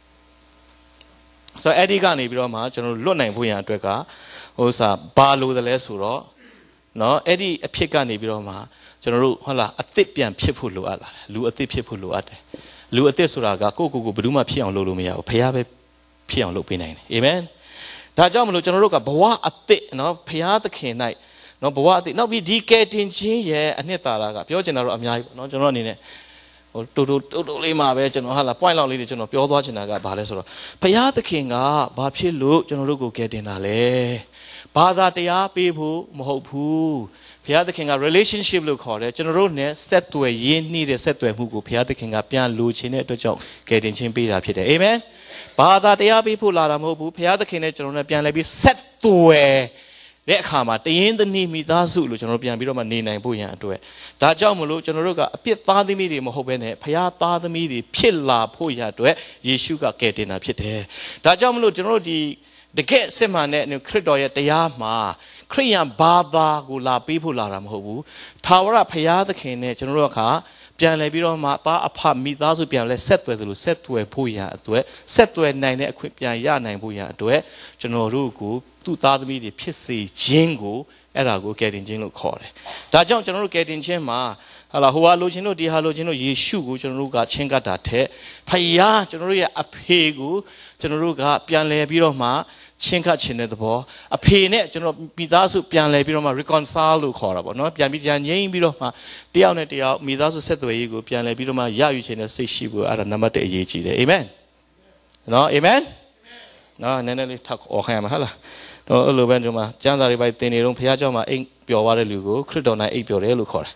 ဆိုတော့အဲ့ဒီကနေပြီးတော့မှကျွန်တော်တို့လွတ်နိုင်ဖို့ရန်အတွက်ကဟိုစားဘာလို့တယ်လဲဆိုတော့နော်အဲ့ဒီအဖြစ်ကနေပြီးတော့မှကျွန်တော်တို့ဟုတ်လားအသစ်ပြန်ဖြစ်ဖို့လိုအပ်လာတယ်လူအသစ်ဖြစ်ဖို့လိုအပ်တယ်လူအသစ်ဆိုတာကကိုယ့်ကိုယ်ကိုဘယ်သူမှဖြစ်အောင်လုပ်လို့မရဘူးဘုရားပဲဖြစ်အောင်လုပ်ပေးနိုင်တယ်အာမင်ဒါကြောင့်မလို့ကျွန်တော်တို့ကဘဝအသစ်နော်ဘုရားသခင်၌နော်ဘဝအသစ်နောက်ပြီးဒီကယ်တင်ခြင်းရဲ့အနှစ်သာရကပြောချင်တာတော့အများကြီးပေါ့နော်ကျွန်တော်အနေနဲ့ဟတူတူတူတူလေးမှာပဲကျွန်တော်ဟာလာ point လောက်လေးတွေကျွန်တော်ပြောသွားချင်တာကဘာလဲဆိုတော့ဘုရားသခင်ကဘာဖြစ်လို့ကျွန်တော်တို့ကိုကယ်တင်တာလဲဘာသာတရားပေးဖို့မဟုတ်ဘူးဘုရားသခင်က relationship လို့ခေါ်တယ်ကျွန်တော်တို့ ਨੇ ဆက်သွယ်ရင်းနှီးတဲ့ဆက်သွယ်မှုကိုဘုရားသခင်ကပြန်လိုချင်တဲ့အတွက်ကြောင့်ကယ်တင်ခြင်းပေးတာဖြစ်တယ်အာမင်ဘာသာတရားပေးဖို့လာတာမဟုတ်ဘူးဘုရားသခင်နဲ့ကျွန်တော်တို့ပြန်လဲပြီးဆက်သွယ်တဲ့အခါမှာတရင်သနီမိသားစုလို့ကျွန်တော်တို့ပြန်ပြီးတော့မှနေနိုင်ဖို့ရန်အတွက်ဒါကြောင့်မလို့ကျွန်တော်တို့ကအပြစ်သားသမီးတွေမဟုတ်ဘဲနဲ့ဘုရားသားသမီးတွေဖြစ်လာဖို့ရအတွက်ယေရှုကကယ်တင်တာဖြစ်တယ်ဒါကြောင့်မလို့ကျွန်တော်တို့ဒီတကယ်စစ်မှန်တဲ့ခရစ်တော်ရဲ့တရားမှာခရိယန်ဘာသာကိုလာပေးဖို့လာတာမဟုတ်ဘူးထာဝရဘုရားသခင်နဲ့ကျွန်တော်တို့ကပြန်လဲပြီးတော့မှသားအဖမိသားစုပြန်လဲဆက်သွယ်တယ်လို့ဆက်သွယ်ဖို့ရအတွက်ဆက်သွယ်နိုင်တဲ့အခွင့်ပြန်ရနိုင်ဖို့ရအတွက်ကျွန်တော်တို့ကိုသူ့သားသမီးတွေဖြစ်စေခြင်းကိုအဲ့ဒါကိုကယ်တင်ခြင်းလို့ခေါ်တယ်။ဒါကြောင့်ကျွန်တော်တို့ကယ်တင်ခြင်းမှာဟာလာဟိုဟာလိုချင်တို့ဒီဟာလိုချင်တို့ယေရှုကိုကျွန်တော်တို့ကချင်းကပ်တာထက်ဖယားကျွန်တော်တို့ရဲ့အဖေကိုကျွန်တော်တို့ကပြန်လဲပြီးတော့မှချင်းကပ်ခြင်းတဲ့သဘောအဖေနဲ့ကျွန်တော်မိသားစုပြန်လဲပြီးတော့မှ reconcile လို့ခေါ်တာပေါ့နော်ပြန်ပြီးပြန်ငြိမ်းပြီးတော့မှတယောက်နဲ့တယောက်မိသားစုဆက်သွယ်ရေးကိုပြန်လဲပြီးတော့မှရယူခြင်းနဲ့စိတ်ရှိဖို့အဲ့ဒါနံပါတ်တစ်အရေးကြီးတယ်အာမင်နော်အာမင်နော်နည်းနည်းလေးထပ်အော်ခိုင်းရမှာဟုတ်လားတော့အဲ့လိုပဲဒီမှာကျမ်းစာတွေပိုက်သင်နေတော့ဘုရားကျောင်းမှာအိမ်ပျော်သွားတဲ့လူကိုခရစ်တော်၌အိမ်ပျော်တယ်လို့ခေါ်တယ်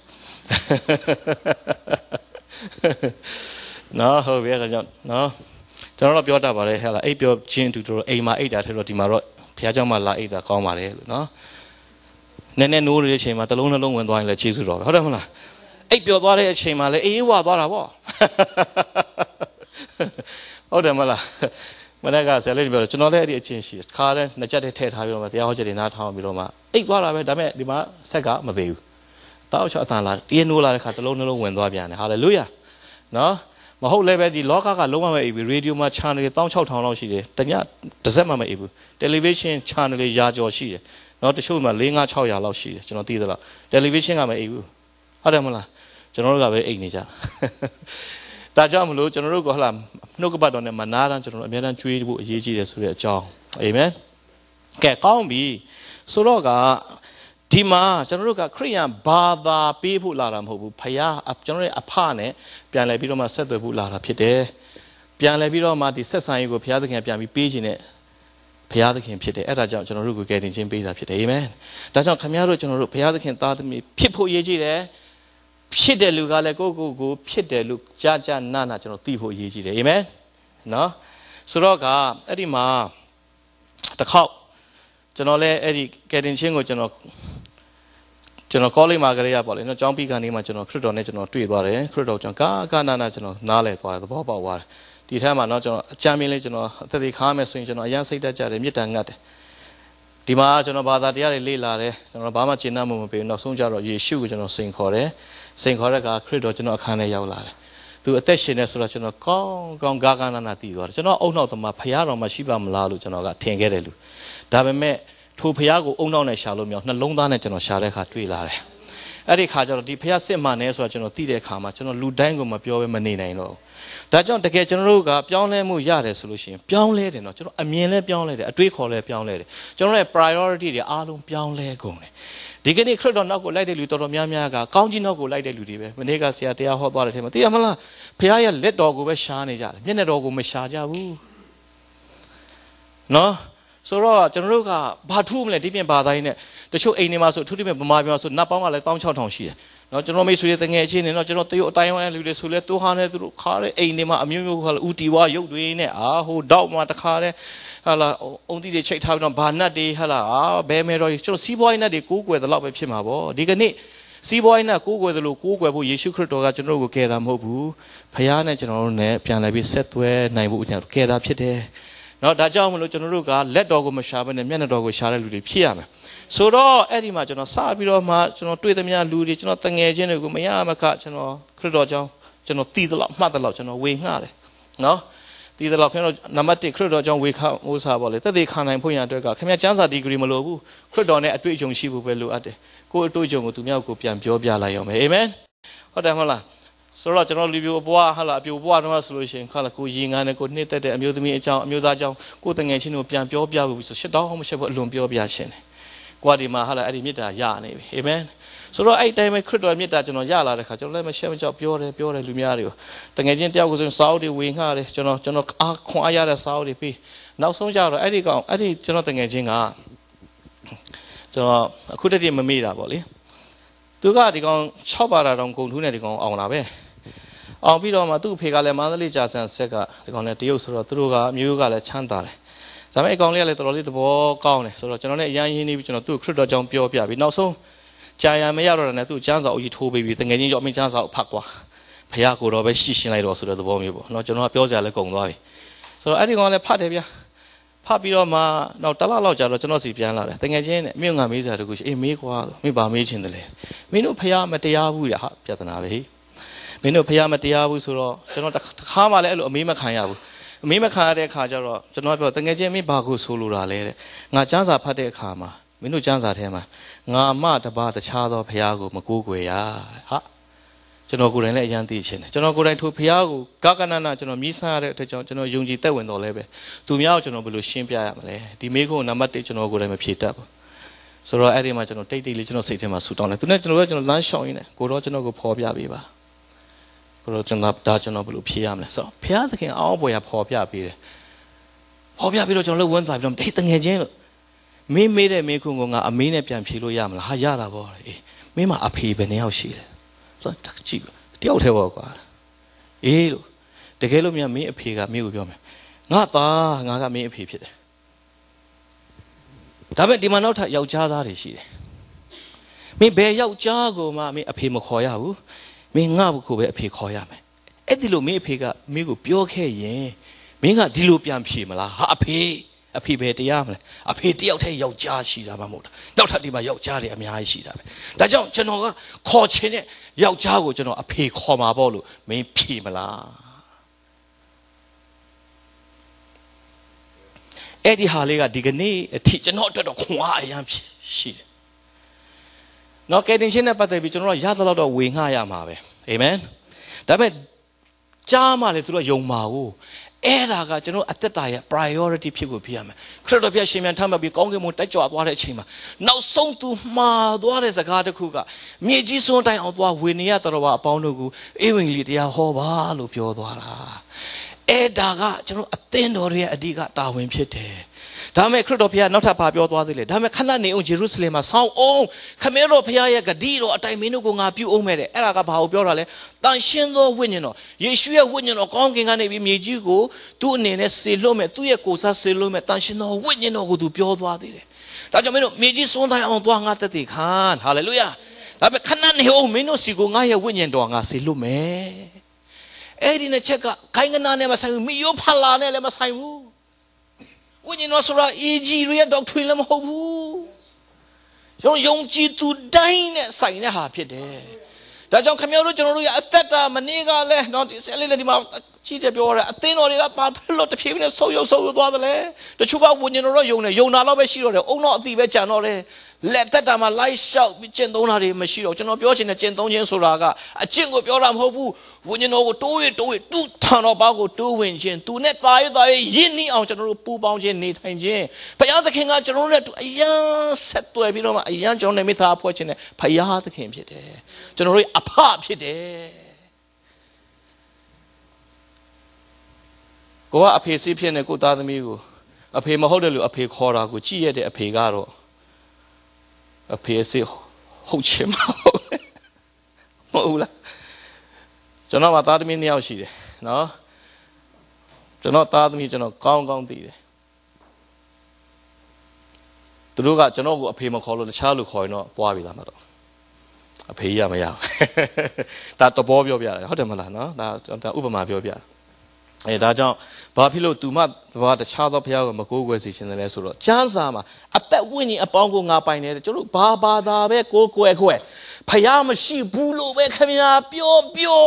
နော်ဟုတ်ပြီအဲ့ဒါကြောင့်နော်ကျွန်တော်တို့ပြောတတ်ပါတယ်ဟဲ့လားအိပ်ပျော်ခြင်းတူတူအိမ်မှာအိပ်တာထဲတော့ဒီမှာတော့ဘုရားကျောင်းမှာလာအိပ်တာကောင်းပါတယ်လို့နော်နည်းနည်းနိုးတဲ့အချိန်မှာတလုံးနှလုံးဝင်သွားရင်လည်းကျေးဇူးတော်ပဲဟုတ်တယ်မလားအိပ်ပျော်သွားတဲ့အချိန်မှာလည်းအေးဝသွားတာပေါ့ဟုတ်တယ်မလားမနေ့ကဆယ်လေးပြောကျွန်တော်လည်းအဲ့ဒီအချင်းရှိခါတဲ့နှစ်ချက်တည်းထည့်ထားပြီးတော့မှတရားဟောချက်တွေနားထောင်ပြီးတော့မှအိပ်သွားတာပဲဒါပေမဲ့ဒီမှာဆက်ကမသေးဘူးတောက်ချောအတန်လာတည်နိုးလာတဲ့ခါတလုံးနှလုံးဝင်သွားပြန်တယ်ဟာလေလုယာနော်မဟုတ်လည်းပဲဒီလောကကလုံးဝမအိပ်ဘူးရေဒီယိုမှာ channel တွေတစ်ထောင်လောက်ရှိတယ်တညတစ်စက်မှမအိပ်ဘူး television channel တွေရာကျော်ရှိတယ်နော်တချို့မှာ၄၅၆ရာလောက်ရှိတယ်ကျွန်တော်သိသလား television ကမအိပ်ဘူးဟုတ်တယ်မလားကျွန်တော်တို့ကပဲအိပ်နေကြဒါကြောင့်မလို့ကျွန်တော်တို့ကဟလာနှုတ်ကပတ်တော်နဲ့မနာတမ်းကျွန်တော်တို့အများအားကျွေးဖို့အရေးကြီးတယ်ဆိုတဲ့အကြောင်းအာမင်ကဲကောင်းပြီဆိုတော့ကဒီမှာကျွန်တော်တို့ကခရိယန်ဘာသာပေးဖို့လာတာမဟုတ်ဘူးဖယားကျွန်တော်ရဲ့အဖနဲ့ပြန်လဲပြီးတော့မှဆက်သွယ်ဖို့လာတာဖြစ်တယ်ပြန်လဲပြီးတော့မှဒီဆက်ဆံရေးကိုဘုရားသခင်ပြန်ပြီးပေးခြင်းနဲ့ဘုရားသခင်ဖြစ်တယ်အဲ့ဒါကြောင့်ကျွန်တော်တို့ကိုကယ်တင်ခြင်းပေးတာဖြစ်တယ်အာမင်ဒါကြောင့်ခင်ဗျားတို့ကျွန်တော်တို့ဘုရားသခင်သားသမီးဖြစ်ဖို့အရေးကြီးတယ်ဖြစ်တဲ့လူကလည်းကိုယ့်ကိုယ်ကိုဖြစ်တယ်လို့ကြာကြာနာနာကျွန်တော်သိဖို့အရေးကြီးတယ်အာမင်နော်ဆိုတော့ကအဲ့ဒီမှာတစ်ခေါက်ကျွန်တော်လည်းအဲ့ဒီကယ်တင်ခြင်းကိုကျွန်တော်ကျွန်တော် college မှာကြရပါလေနော်ကျောင်းပြီးကနေမှကျွန်တော်ခရစ်တော်နဲ့ကျွန်တော်တွေ့သွားတယ်ခရစ်တော်ကျွန်တော်ကာကာနာနာကျွန်တော်နားလည်သွားတယ်သဘောပေါက်သွားတယ်ဒီထက်မှာနော်ကျွန်တော်အကြမ်းမြင်လေးကျွန်တော်အသက်သေးခါမယ်ဆိုရင်ကျွန်တော်အရန်စိတ်တက်ကြတယ်မြစ်တန်ငတ်တယ်ဒီမှာကျွန်တော်ဘာသာတရားတွေလေ့လာတယ်ကျွန်တော်ဘာမှကျင့်တတ်မှုမပေးဘူးနောက်ဆုံးကျတော့ယေရှုကိုကျွန်တော်စိန်ခေါ်တယ်စိန်ခေါ်တဲ့အခါခရစ်တော်ကျွန်တော်အခန်းထဲရောက်လာတယ်သူအသက်ရှင်နေဆိုတော့ကျွန်တော်ကောင်းကောင်းကာကာနာနာတည်သွားတယ်ကျွန်တော်အုံနောက်သမားဖရားတော်မှာရှိပါမလားလို့ကျွန်တော်ကထင်ခဲ့တယ်လူဒါပေမဲ့ထိုဖရားကိုအုံနောက်နဲ့ရှာလို့မရနှလုံးသားနဲ့ကျွန်တော်ရှာတဲ့အခါတွေ့လာတယ်အဲ့ဒီခါကျတော့ဒီဖရားစစ်မှန်နေဆိုတော့ကျွန်တော်သိတဲ့အခါမှာကျွန်တော်လူတိုင်းကိုမပြောဘဲမနေနိုင်တော့ဒါကြောင့်တကယ်ကျွန်တော်တို့ကပြောင်းလဲမှုရတယ်ဆိုလို့ရှိရင်ပြောင်းလဲတယ်နော်ကျွန်တော်အမြင်လဲပြောင်းလဲတယ်အတွေးခေါ်လဲပြောင်းလဲတယ်ကျွန်တော်ရဲ့ priority တွေအားလုံးပြောင်းလဲကုန်တယ်ဒီကနေ့ခရစ်တော်နောက်ကိုလိုက်တဲ့လူတော်တော်များများကကောင်းကြီးနောက်ကိုလိုက်တဲ့လူတွေပဲမနေ့ကဆရာတရားဟောသွားတဲ့ထဲမှာသိရမလားဖရားရဲ့လက်တော်ကိုပဲရှားနေကြတယ်မျက်နှာတော်ကိုမရှားကြဘူးနော်ဆိုတော့ကျွန်တော်တို့ကဘာထူးမလဲဒီပြင်ဘာသာရေးနဲ့တချို့အိမ်တွေမှာဆိုထူးထူးပြင်ဗမာပြည်မှာဆိုနတ်ပေါင်းကလည်း၁၆ထောင်ရှိတယ်နော်ကျွန်တော်မိတ်ဆွေတွေတငယ်ချင်းတွေနော်ကျွန်တော်တရုတ်အတိုင်းဝိုင်းလူတွေဆိုလဲတိုးဟာနဲ့သူတို့ခါတဲ့အိမ်တွေမှာအမျိုးမျိုးခါဦးတီဝါရုပ်တွေနဲ့အာဟိုတောက်မှာတခါတဲ့ဟာလာအုံတီတွေချိတ်ထားပြီးတော့ဘာနတ်တွေဟာလာအာဘဲမဲတော်ကျွန်တော်စီးပွားရေးနတ်တွေကိုးကွယ်တဲ့လောက်ပဲဖြစ်မှာပေါ့ဒီကနေ့စီးပွားရေးနတ်ကိုးကွယ်တယ်လို့ကိုးကွယ်ဖို့ယေရှုခရစ်တော်ကကျွန်တော်တို့ကိုကယ်တာမဟုတ်ဘူးဖခင်နဲ့ကျွန်တော်တို့နဲ့ပြန်လဲပြီးဆက်သွဲနိုင်ဖို့ကယ်တာဖြစ်တယ်နော်ဒါကြောင့်မလို့ကျွန်တော်တို့ကလက်တော်ကိုမရှာဘဲနဲ့မျက်နှာတော်ကိုရှာတဲ့လူတွေဖြစ်ရမယ်ဆိုတော့အဲ့ဒီမှာကျွန်တော်စပြီးတော့မှကျွန်တော်တွေ့သမျှလူတွေကျွန်တော်တငယ်ချင်းတွေကိုမရမခကျွန်တော်ခရစ်တော်ကြောင့်ကျွန်တော်တည်သလောက်မှတ်သလောက်ကျွန်တော်ဝေငှတယ်နော်တည်သလောက်ခင်ဗျားနံပါတ်တစ်ခရစ်တော်ကြောင့်ဝေခမိုးစားပါလေတက်သေးခံနိုင်ဖို့ရန်အတွက်ကခင်ဗျားကျမ်းစာဒီဂရီမလိုဘူးခရစ်တော်နဲ့အတွေ့အကြုံရှိဖို့ပဲလိုအပ်တယ်ကိုယ်အတွေ့အကြုံကိုသူများကိုပြန်ပြောပြလိုက်အောင်ပဲအာမင်ဟုတ်တယ်မဟုတ်လားဆိုတော့ကျွန်တော်လူပြိုအပွားဟာလာအပြိုအပွားတော့ဆိုလို့ရှိရင်ခါလာကိုရင်ငန်းနဲ့ကိုနှိမ့်သက်တဲ့အမျိုးသမီးအကြောင်းအမျိုးသားအကြောင်းကိုတငယ်ချင်းတို့ပြန်ပြောပြဖို့ဆိုရှစ်တောင်းမရှက်ဖို့အလွန်ပြောပြရှင်တယ်ကိုကဒီမှာဟာလာအဲ့ဒီမေတ္တာရနေပြီအာမင်ဆိုတော့အဲ့တိုင်းပဲခရစ်တော်မြတ်တာကျွန်တော်ရလာတဲ့ခါကျွန်တော်လည်းမရှက်မကြောက်ပြောတယ်ပြောတယ်လူများတွေကိုတကယ်ချင်းတယောက်ကိုဆိုရင်စာအုပ်တွေဝေငှတယ်ကျွန်တော်ကျွန်တော်အားခွန်အားရတဲ့စာအုပ်တွေပြီးနောက်ဆုံးကြတော့အဲ့ဒီကောင်အဲ့ဒီကျွန်တော်တကယ်ချင်းကကျွန်တော်အခုတည်းကမမေ့တာပေါ့လေသူကဒီကောင်၆ပါးတာတောင်ဂုံထူးနဲ့ဒီကောင်အောင်လာပဲအောင်ပြီးတော့မှသူ့အဖေကလည်းမန္တလေးကြာဆန်ဆက်ကဒီကောင်လည်းတရုတ်ဆိုတော့သူတို့ကအမျိုးကလည်းချမ်းသာတယ်ဒါပေမဲ့အကောင်လေးကလည်းတော်တော်လေးသဘောကောင်းတယ်ဆိုတော့ကျွန်တော်လည်းအရင်ရင်းနေပြီးကျွန်တော်သူ့ခရစ်တော်ကြောင့်ပြောပြပြီးနောက်ဆုံးကြာရမရတော့တယ်နဲ့သူ့ကျမ်းစာအုပ်ကြီးထိုးပေးပြီးတကယ်ချင်းရောအမင်းကျမ်းစာအုပ်ဖတ်ကွာဖခင်ကိုတော့ပဲရှင်းရှင်းလိုက်တော့ဆိုတဲ့သဘောမျိုးပေါ့နော်ကျွန်တော်ကပြောစရာလည်းကုန်သွားပြီဆိုတော့အဲ့ဒီကောင်လည်းဖတ်တယ်ဗျာဖတ်ပြီးတော့မှနောက်တလားလောက်ကြာတော့ကျွန်တော်စီပြန်လာတယ်တကယ်ချင်းနဲ့မြို့ငံမေးစရာတခုရှိအေးမေးကွာမင်းဘာမေးချင်တယ်လဲမင်းတို့ဖခင်မတရားဘူးရဟာပြဿနာပဲမင်းတို့ဖခင်မတရားဘူးဆိုတော့ကျွန်တော်တစ်ခါမှလည်းအဲ့လိုအမေးမခံရဘူးအမေးမခံရတဲ့အခါကျတော့ကျွန်တော်ပြောတကယ်ချင်းမင်းဘာကိုဆိုလိုတာလဲတဲ့ငါကျမ်းစာဖတ်တဲ့အခါမှာမင်းတို့ကျမ်းစာထဲမှာငါအမတပါတခြားသောဖခင်ကိုမကိုးကွယ်ရဟာကျွန်တော်ကိုယ်တိုင်လည်းအရန်သိချင်တယ်ကျွန်တော်ကိုယ်တိုင်ထိုဖခင်ကိုကာကနနာကျွန်တော်မြည်ဆန်းရတဲ့အတွက်ကြောင့်ကျွန်တော်ယုံကြည်သက်ဝင်တော်လဲပဲသူများကိုကျွန်တော်ဘယ်လိုရှင်းပြရမလဲဒီမိကုန်းနံပါတ်၁ကျွန်တော်ကိုယ်တိုင်မဖြေတတ်ဘူးဆိုတော့အဲ့ဒီမှာကျွန်တော်တိတ်တိတ်လေးကျွန်တော်စိတ်ထဲမှာဆူတောင်းတယ်သူနဲ့ကျွန်တော်ကကျွန်တော်လမ်းလျှောက်ရင်းနဲ့ကိုတော့ကျွန်တော်ကိုဖော်ပြပေးပါကိုတော့ကျွန်တော်ဒါကျွန်တော်ဘယ်လိုဖြေရမလဲဆိုတော့ဖခင်သခင်အောင်းပွဲရဖော်ပြပေးတယ်ဖော်ပြပြီးတော့ကျွန်တော်လည်းဝန်းသွားပြီးတော့ဟေးတငယ်ချင်းလို့မင်းမေးတဲ့မိကုန်းကငါအမေးနဲ့ပြန်ဖြေလို့ရမလားဟာရတာပေါ့အေးမင်းမအဖေပဲနေရောက်ရှိတယ်ဆိုတော့ကြည့်တယောက်ထဲပေါ့ကွာအေးလို့တကယ်လို့မြန်မင်းအဖေကမင်းကိုပြောမယ်ငါသားငါကမင်းအဖေဖြစ်တယ်ဒါပေမဲ့ဒီမှာနောက်ထပ်ယောက်ျားသားတွေရှိတယ်မင်းဘယ်ယောက်ျားကိုမှမင်းအဖေမခေါ်ရဘူးမင်းငါ့ကိုပဲအဖေခေါ်ရမယ်အဲ့ဒီလိုမင်းအဖေကမင်းကိုပြောခဲ့ရင်မင်းကဒီလိုပြန်ဖြေမလားဟာအဖေအဖေပဲတရားမလဲအဖေတယောက်တည်းယောက်ျားရှိတာမှမဟုတ်တာနောက်ထပ်ဒီမှာယောက်ျားတွေအများကြီးရှိတာပဲဒါကြောင့်ကျွန်တော်ကခေါ်ချင်တဲ့ယောက်ျားကိုကျွန်တော်အဖေခေါ်မှာပေါ့လို့မင်းဖြေမလားအဲ့ဒီဟာလေးကဒီကနေ့အထိကျွန်တော်အတွက်တော့ခွန်အားအရန်ရှိတယ်နော်ကယ်တင်ရှင်နဲ့ပတ်သက်ပြီးကျွန်တော်ရသလောက်တော့ဝေငှရမှာပဲအာမင်ဒါပေမဲ့ကြားမှလည်းသူတို့ယုံပါဘူးအဲ့ဒါကကျွန်တော်အသက်တာရဲ့ priority ဖြစ်ကိုပြရမယ်ခရစ်တော်ဘုရားရှင်မြန်ထမ်းမှပြီးကောင်းကင်ဘုံတက်ကြွသွားတဲ့အချိန်မှာနောက်ဆုံးသူမှားသွားတဲ့စကားတစ်ခုကမြေကြီးစွန်းတိုင်းအောင်သွားဝေနေရတော်ဘာအပေါင်းတို့ကိုအေဝံဂေလိတရားဟောပါလို့ပြောသွားတာအဲ့ဒါကကျွန်တော်အသင်းတော်ရဲ့အဓိကတာဝန်ဖြစ်တယ်ဒါမဲ့ခရစ်တော်ဘုရားနောက်ထပ်ပြောသွားသေးတယ်ဒါမဲ့ခဏနေအောင်ဂျေရုဆလင်မှာဆောင်းအောင်ခမင်းတော်ဘုရားရဲ့ဂတိတော်အတိုင်းမင်းတို့ကိုငါပြုအောင်မဲ့တယ်အဲ့ဒါကဘာကိုပြောတာလဲတန်ရှင်းသောဝိညာဉ်တော်ယေရှုရဲ့ဝိညာဉ်တော်ကောင်းကင်ကနေပြီးမြေကြီးကိုသူ့အနေနဲ့ဆေလွတ်မဲ့သူ့ရဲ့ကိုယ်စားဆေလွတ်မဲ့တန်ရှင်းသောဝိညာဉ်တော်ကိုသူပြောသွားသေးတယ်ဒါကြောင့်မင်းတို့မြေကြီးစွန်းတိုင်းအောင်သွားငါတက်တည်ခံဟာလေလုယာဒါမဲ့ခဏနေအောင်မင်းတို့စီကိုငါရဲ့ဝိညာဉ်တော်ငါဆေလွတ်မယ်အဲ့ဒီနဲ့ချက်ကခိုင်ကနာနဲ့မဆိုင်ဘူးမိယောဖလာနဲ့လည်းမဆိုင်ဘူးဝိညာဉ်တော်ဆိုတာအေဂျီရဲ့ doctrine လည်းမဟုတ်ဘူးကျွန်တော်ယုံကြည်သူတိုင်းနဲ့ဆိုင်တဲ့ဟာဖြစ်တယ်ဒါကြောင့်ခင်ဗျားတို့ကျွန်တော်တို့ရဲ့အသက်တာမနေ့ကလည်းတော့ဒီဆက်လေးလည်းဒီမှာကြီးတယ်ပြောရအသင်းတော်တွေကဘာဖြစ်လို့တဖြည်းဖြည်းနဲ့ဆုပ်ယုပ်ဆုပ်ယုပ်သွားတယ်လဲတချို့ကဝိညာဉ်တော်တော့ယုံတယ်ယုံတာတော့ပဲရှိတော့တယ်အုံတော့အတိပဲကြံတော့တယ်လက်သက်တာမှာလိုက်လျှောက်ပြီးကျင့်သုံးတာတွေမရှိတော့ကျွန်တော်ပြောချင်တဲ့ကျင့်သုံးခြင်းဆိုတာကအကျင့်ကိုပြောတာမဟုတ်ဘူးဝိညာဉ်တော်ကိုတိုးရတိုးရသူ့ထံတော်ဘာကိုတိုးဝင်ခြင်းသူနဲ့တာရတာရရင်းနှီးအောင်ကျွန်တော်တို့ပူပေါင်းခြင်းနေထိုင်ခြင်းဘုရားသခင်ကကျွန်တော်တို့နဲ့အယံဆက်သွယ်ပြီးတော့မှအယံကျွန်တော်နဲ့မိသားဖွဲ့ခြင်းနဲ့ဘုရားသခင်ဖြစ်တယ်ကျွန်တော်တို့အဖဖြစ်တယ်ကိုကအဖေစီးဖြစ်နေကိုသားသမီးကိုအဖေမဟုတ်တယ်လို့အဖေခေါ်တာကိုကြည့်ရတဲ့အဖေကတော့အဖေစီဟုတ်ချင်မဟုတ်မဟုတ်လားကျွန်တော်ကသားသမီးနှစ်ယောက်ရှိတယ်နော်ကျွန်တော်သားသမီးကျွန်တော်ကောင်းကောင်းသိတယ်သူတို့ကကျွန်တော်ကိုအဖေမခေါ်လို့တခြားလူခေါ်ရင်တော့သွားပြီလားမတော့အဖေကြီးကမရဘူးဒါတဘောပြောပြတယ်ဟုတ်တယ်မလားနော်ဒါဥပမာပြောပြတယ်အဲဒါကြောင့်ဘာဖြစ်လို့သူမဘာတခြားသောဘုရားကိုမကိုးကွယ်စေချင်တယ်လဲဆိုတော့ကျမ်းစာမှာအသက်ဝိညာဉ်အပေါင်းကိုငါပိုင်တယ်ကျွန်တော်ဘာဘာသာပဲကိုးကွယ်ကွယ်ဘုရားမရှိဘူးလို့ပဲခင်ဗျာပြောပြော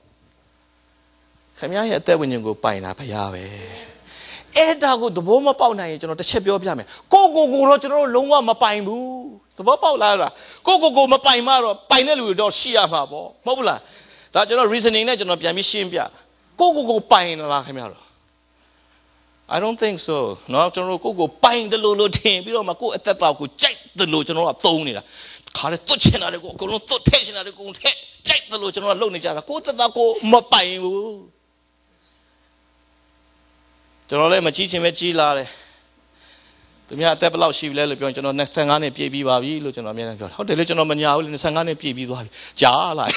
ခင်ဗျာရဲ့အသက်ဝိညာဉ်ကိုပိုင်တာဘုရားပဲအဲ့ဒါကိုသဘောမပေါက်နိုင်ရင်ကျွန်တော်တစ်ချက်ပြောပြမယ်ကိုကိုကိုတော့ကျွန်တော်တို့လုံးဝမပိုင်ဘူးသဘောပေါက်လားကိုကိုကိုမပိုင်မှတော့ပိုင်တဲ့လူတွေတော့ရှိရမှာပေါ့မဟုတ်ဘူးလားဒါကျွန်တော် reasoning နဲ့ကျွန်တော်ပြန်ပြီးရှင်းပြကိုကိုကိုပိုင်လားခင်ဗျားတို့ I don't think so နော်ကျွန်တော်တို့ကိုကိုပိုင်တယ်လို့လို့ထင်ပြီးတော့မှကိုအသက်တာကိုကြိုက်တယ်လို့ကျွန်တော်တို့ကသုံးနေတာခါတဲ့တွတ်ချင်တာတွေကိုအကုန်လုံးတွတ်ထည့်ချင်တာတွေအကုန်ထည့်ကြိုက်တယ်လို့ကျွန်တော်ကလုပ်နေကြတာကိုယ့်သက်သားကိုမပိုင်ဘူးကျွန်တော်လည်းမကြည့်ချင်ပဲကြီးလာတယ်သူများအသက်ဘယ်လောက်ရှိပြီလဲလို့ပြောရင်ကျွန်တော်နှစ်ဆယ့်ငါးနှစ်ပြည့်ပြီးပါပြီလို့ကျွန်တော်အများကြီးပြောဟုတ်တယ်လေကျွန်တော်မညာဘူးလေနှစ်ဆယ့်ငါးနှစ်ပြည့်ပြီးသွားပြီကြားလာ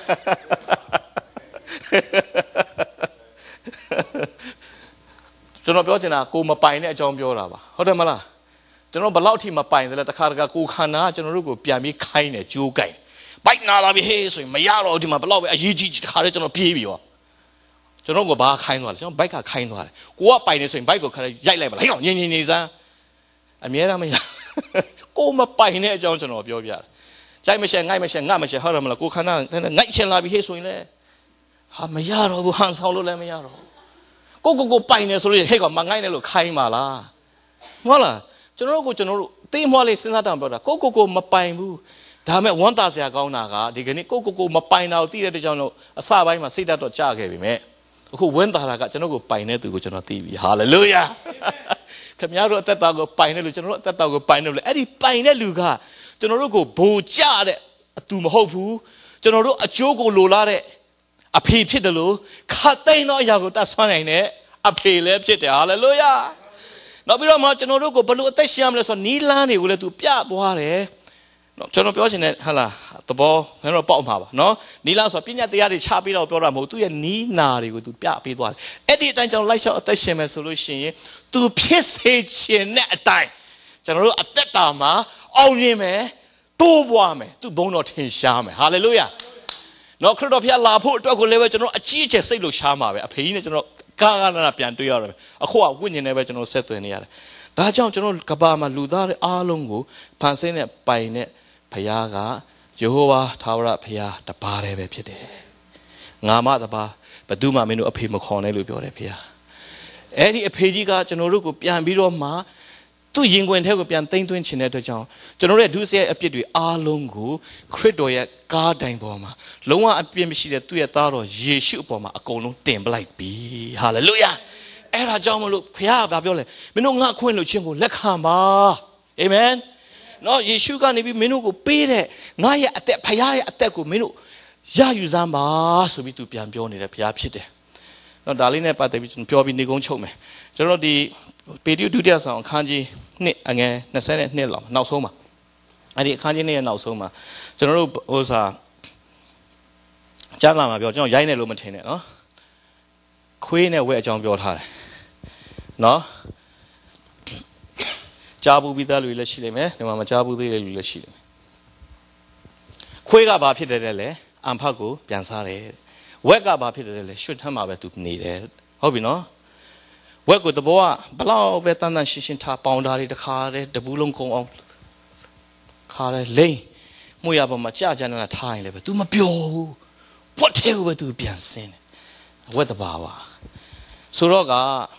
ကျွန်တော်ပြောချင်တာကိုမပိုင်တဲ့အကြောင်းပြောတာပါဟုတ်တယ်မလားကျွန်တော်ဘယ်လောက်အထိမပိုင်သလဲတခါတခါကိုခန္ဓာကျွန်တော်တို့ကိုပြန်ပြီးခိုင်းတယ်ကြိုးကိုင်ဘိုက်နာလာပြီဟေးဆိုရင်မရတော့ဒီမှာဘယ်လောက်ပဲအရေးကြီးတခါတည်းကျွန်တော်ပြေးပြီရောကျွန်တော်ကဘာခိုင်းသွားလဲကျွန်တော်ဘိုက်ကခိုင်းသွားတယ်ကိုကပိုင်နေဆိုရင်ဘိုက်ကိုခါရိုက်လိုက်ပါလိုက်အောင်ညင်ညင်နေစမ်းအမြဲတမ်းမရကိုမပိုင်တဲ့အကြောင်းကျွန်တော်ပြောပြတယ်ကြိုက်မရှက်ငိုက်မရှက်ငတ်မရှက်ဟုတ်တယ်မလားကိုခန္ဓာငိုက်ချင်လာပြီဟေးဆိုရင်လေဟာမရတော့ဘူးဟန်ဆောင်လို့လည်းမရတော့ကိုကိုကိုပိုင်နေဆိုလို့ဟဲ့ကောင်မငိုက်နေလို့ခိုင်းပါလားဟုတ်လားကျွန်တော်တို့ကိုကျွန်တော်တို့သိမွှားလေးစဉ်းစားတောင်ပြောတာကိုကိုကိုမပိုင်ဘူးဒါမဲ့ဝမ်းသာစရာကောင်းတာကဒီကနေ့ကိုကိုကိုမပိုင်တာကိုသိတဲ့ကြောင့်လို့အစပိုင်းမှာစိတ်ဓာတ်တော့ကျခဲ့ပြီမဲ့အခုဝမ်းသာတာကကျွန်တော်ကိုပိုင်တဲ့သူကိုကျွန်တော်သိပြီဟာလေလုယာခင်ဗျားတို့အသက်တာကိုပိုင်တဲ့လူကျွန်တော်တို့အသက်တာကိုပိုင်တဲ့လူအဲ့ဒီပိုင်တဲ့လူကကျွန်တော်တို့ကိုဘိုကျတဲ့အသူမဟုတ်ဘူးကျွန်တော်တို့အကျိုးကိုလိုလားတဲ့အဖေဖြစ်တယ်လို့ခတ်သိမ်းသောအရာကိုတတ်ဆွမ်းနိုင်တဲ့အဖေလည်းဖြစ်တယ်ဟာလေလုယာနောက်ပြီးတော့မှကျွန်တော်တို့ကိုဘလို့အသက်ရှင်ရမလဲဆိုတော့နီးလန်းတွေကိုလည်းသူပြသွားတယ်နော်ကျွန်တော်ပြောချင်တယ်ဟာလားသဘောကျွန်တော်ပေါက်မှာပါနော်နီးလန်းဆိုပညာတရားတွေချပေးတော့ပြောတာမဟုတ်သူ့ရဲ့နီးနာတွေကိုသူပြပေးသွားတယ်အဲ့ဒီအတိုင်းကျွန်တော်လိုက်ရှောက်အသက်ရှင်မယ်ဆိုလို့ရှိရင်သူဖြစ်စေခြင်းနဲ့အတိုင်းကျွန်တော်တို့အသက်တာမှာအောင်မြင်မယ်တိုးပွားမယ်သူဘုန်းတော်ထင်ရှားမယ်ဟာလေလုယာနော်ခရစ်တော်ဖျားလာဖို့အတွက်ကိုလည်းပဲကျွန်တော်အကြီးအကျယ်စိတ်လို့ရှားမှာပဲအဖေကြီးနဲ့ကျွန်တော်ကာကနာပြန်တွေ့ရတယ်အခုကဝိညာဉ်နဲ့ပဲကျွန်တော်ဆက်သွယ်နေရတယ်ဒါကြောင့်ကျွန်တော်ကဘာမှာလူသားတွေအားလုံးကိုဖန်ဆင်းတဲ့ပိုင်တဲ့ဘုရားကယေဟောဝါထာဝရဘုရားတပါးတည်းပဲဖြစ်တယ်ငါမတပါးဘယ်သူမှမင်းတို့အဖေမခေါ်နဲ့လို့ပြောတယ်ဘုရားအဲ့ဒီအဖေကြီးကကျွန်တော်တို့ကိုပြန်ပြီးတော့မှသူ့ရင်ခွင်ထဲကိုပြန်သိမ်းသွင်းခြင်းတဲ့အတွက်ကြောင့်ကျွန်တော်တို့ရဲ့ဒုစရိုက်အပြစ်တွေအားလုံးကိုခရစ်တော်ရဲ့ကားတိုင်ပေါ်မှာလုံးဝအပြစ်မရှိတဲ့သူ့ရဲ့သားတော်ယေရှုအပေါ်မှာအကုန်လုံးတင်ပလိုက်ပြီဟာလေလုယာအဲ့ဒါကြောင့်မလို့ဘုရားကပြောလဲမင်းတို့ငါခွင့်လို့ခြင်းကိုလက်ခံပါအာမင်နော်ယေရှုကနေပြီးမင်းတို့ကိုပေးတဲ့ငါရဲ့အသက်ဘုရားရဲ့အသက်ကိုမင်းတို့ရယူစမ်းပါဆိုပြီးသူပြန်ပြောနေတယ်ဘုရားဖြစ်တယ်နော်ဒါလေးနဲ့ပတ်သက်ပြီးပြောပြီးနေကုန်းချုပ်မယ်ကျွန်တော်ဒီပေတရုဒုတိယဆောင်အခန်းကြီးနှစ်အငယ်နှစ်ဆယ်နှစ်လောက်နောက်ဆုံးမှာအဲ့ဒီအခန်းကြီးနှစ်ရဲ့နောက်ဆုံးမှာကျွန်တော်တို့ဟိုစာကြားလာမှာပြောကျွန်တော်ရိုက်နေလို့မထင်နဲ့နော်ခွေးနဲ့ဝက်အကြောင်းပြောထားတယ်နော်ကြားဘူးပြီးသားလူလည်းရှိလိမ့်မယ်ဒီမှာမကြားဘူးသေးတဲ့လူလည်းရှိလိမ့်မယ်ခွေးကဘာဖြစ်တယ်လဲအံဖတ်ကိုပြန်စားတယ်ဝက်ကဘာဖြစ်တယ်လဲရွှတ်ထမ်းမှာပဲသူနေတယ်ဟုတ်ပြီနော်ဝက်ကိုတဘောကဘလောက်ပဲတန်တန်ရှင်းရှင်းထားပေါင်ဓာတ်တွေတခါတည်းတပူးလုံးကုံအောင်ခါတယ်လိမ့်မှုရပေါ်မှာကြာကြာနာထားရင်လည်းပဲ तू မပြောဘူးဖွက်ထဲကိုပဲ तू ပြန်ဆင်းတယ်ဝက်တဘာပါဆိုတော့က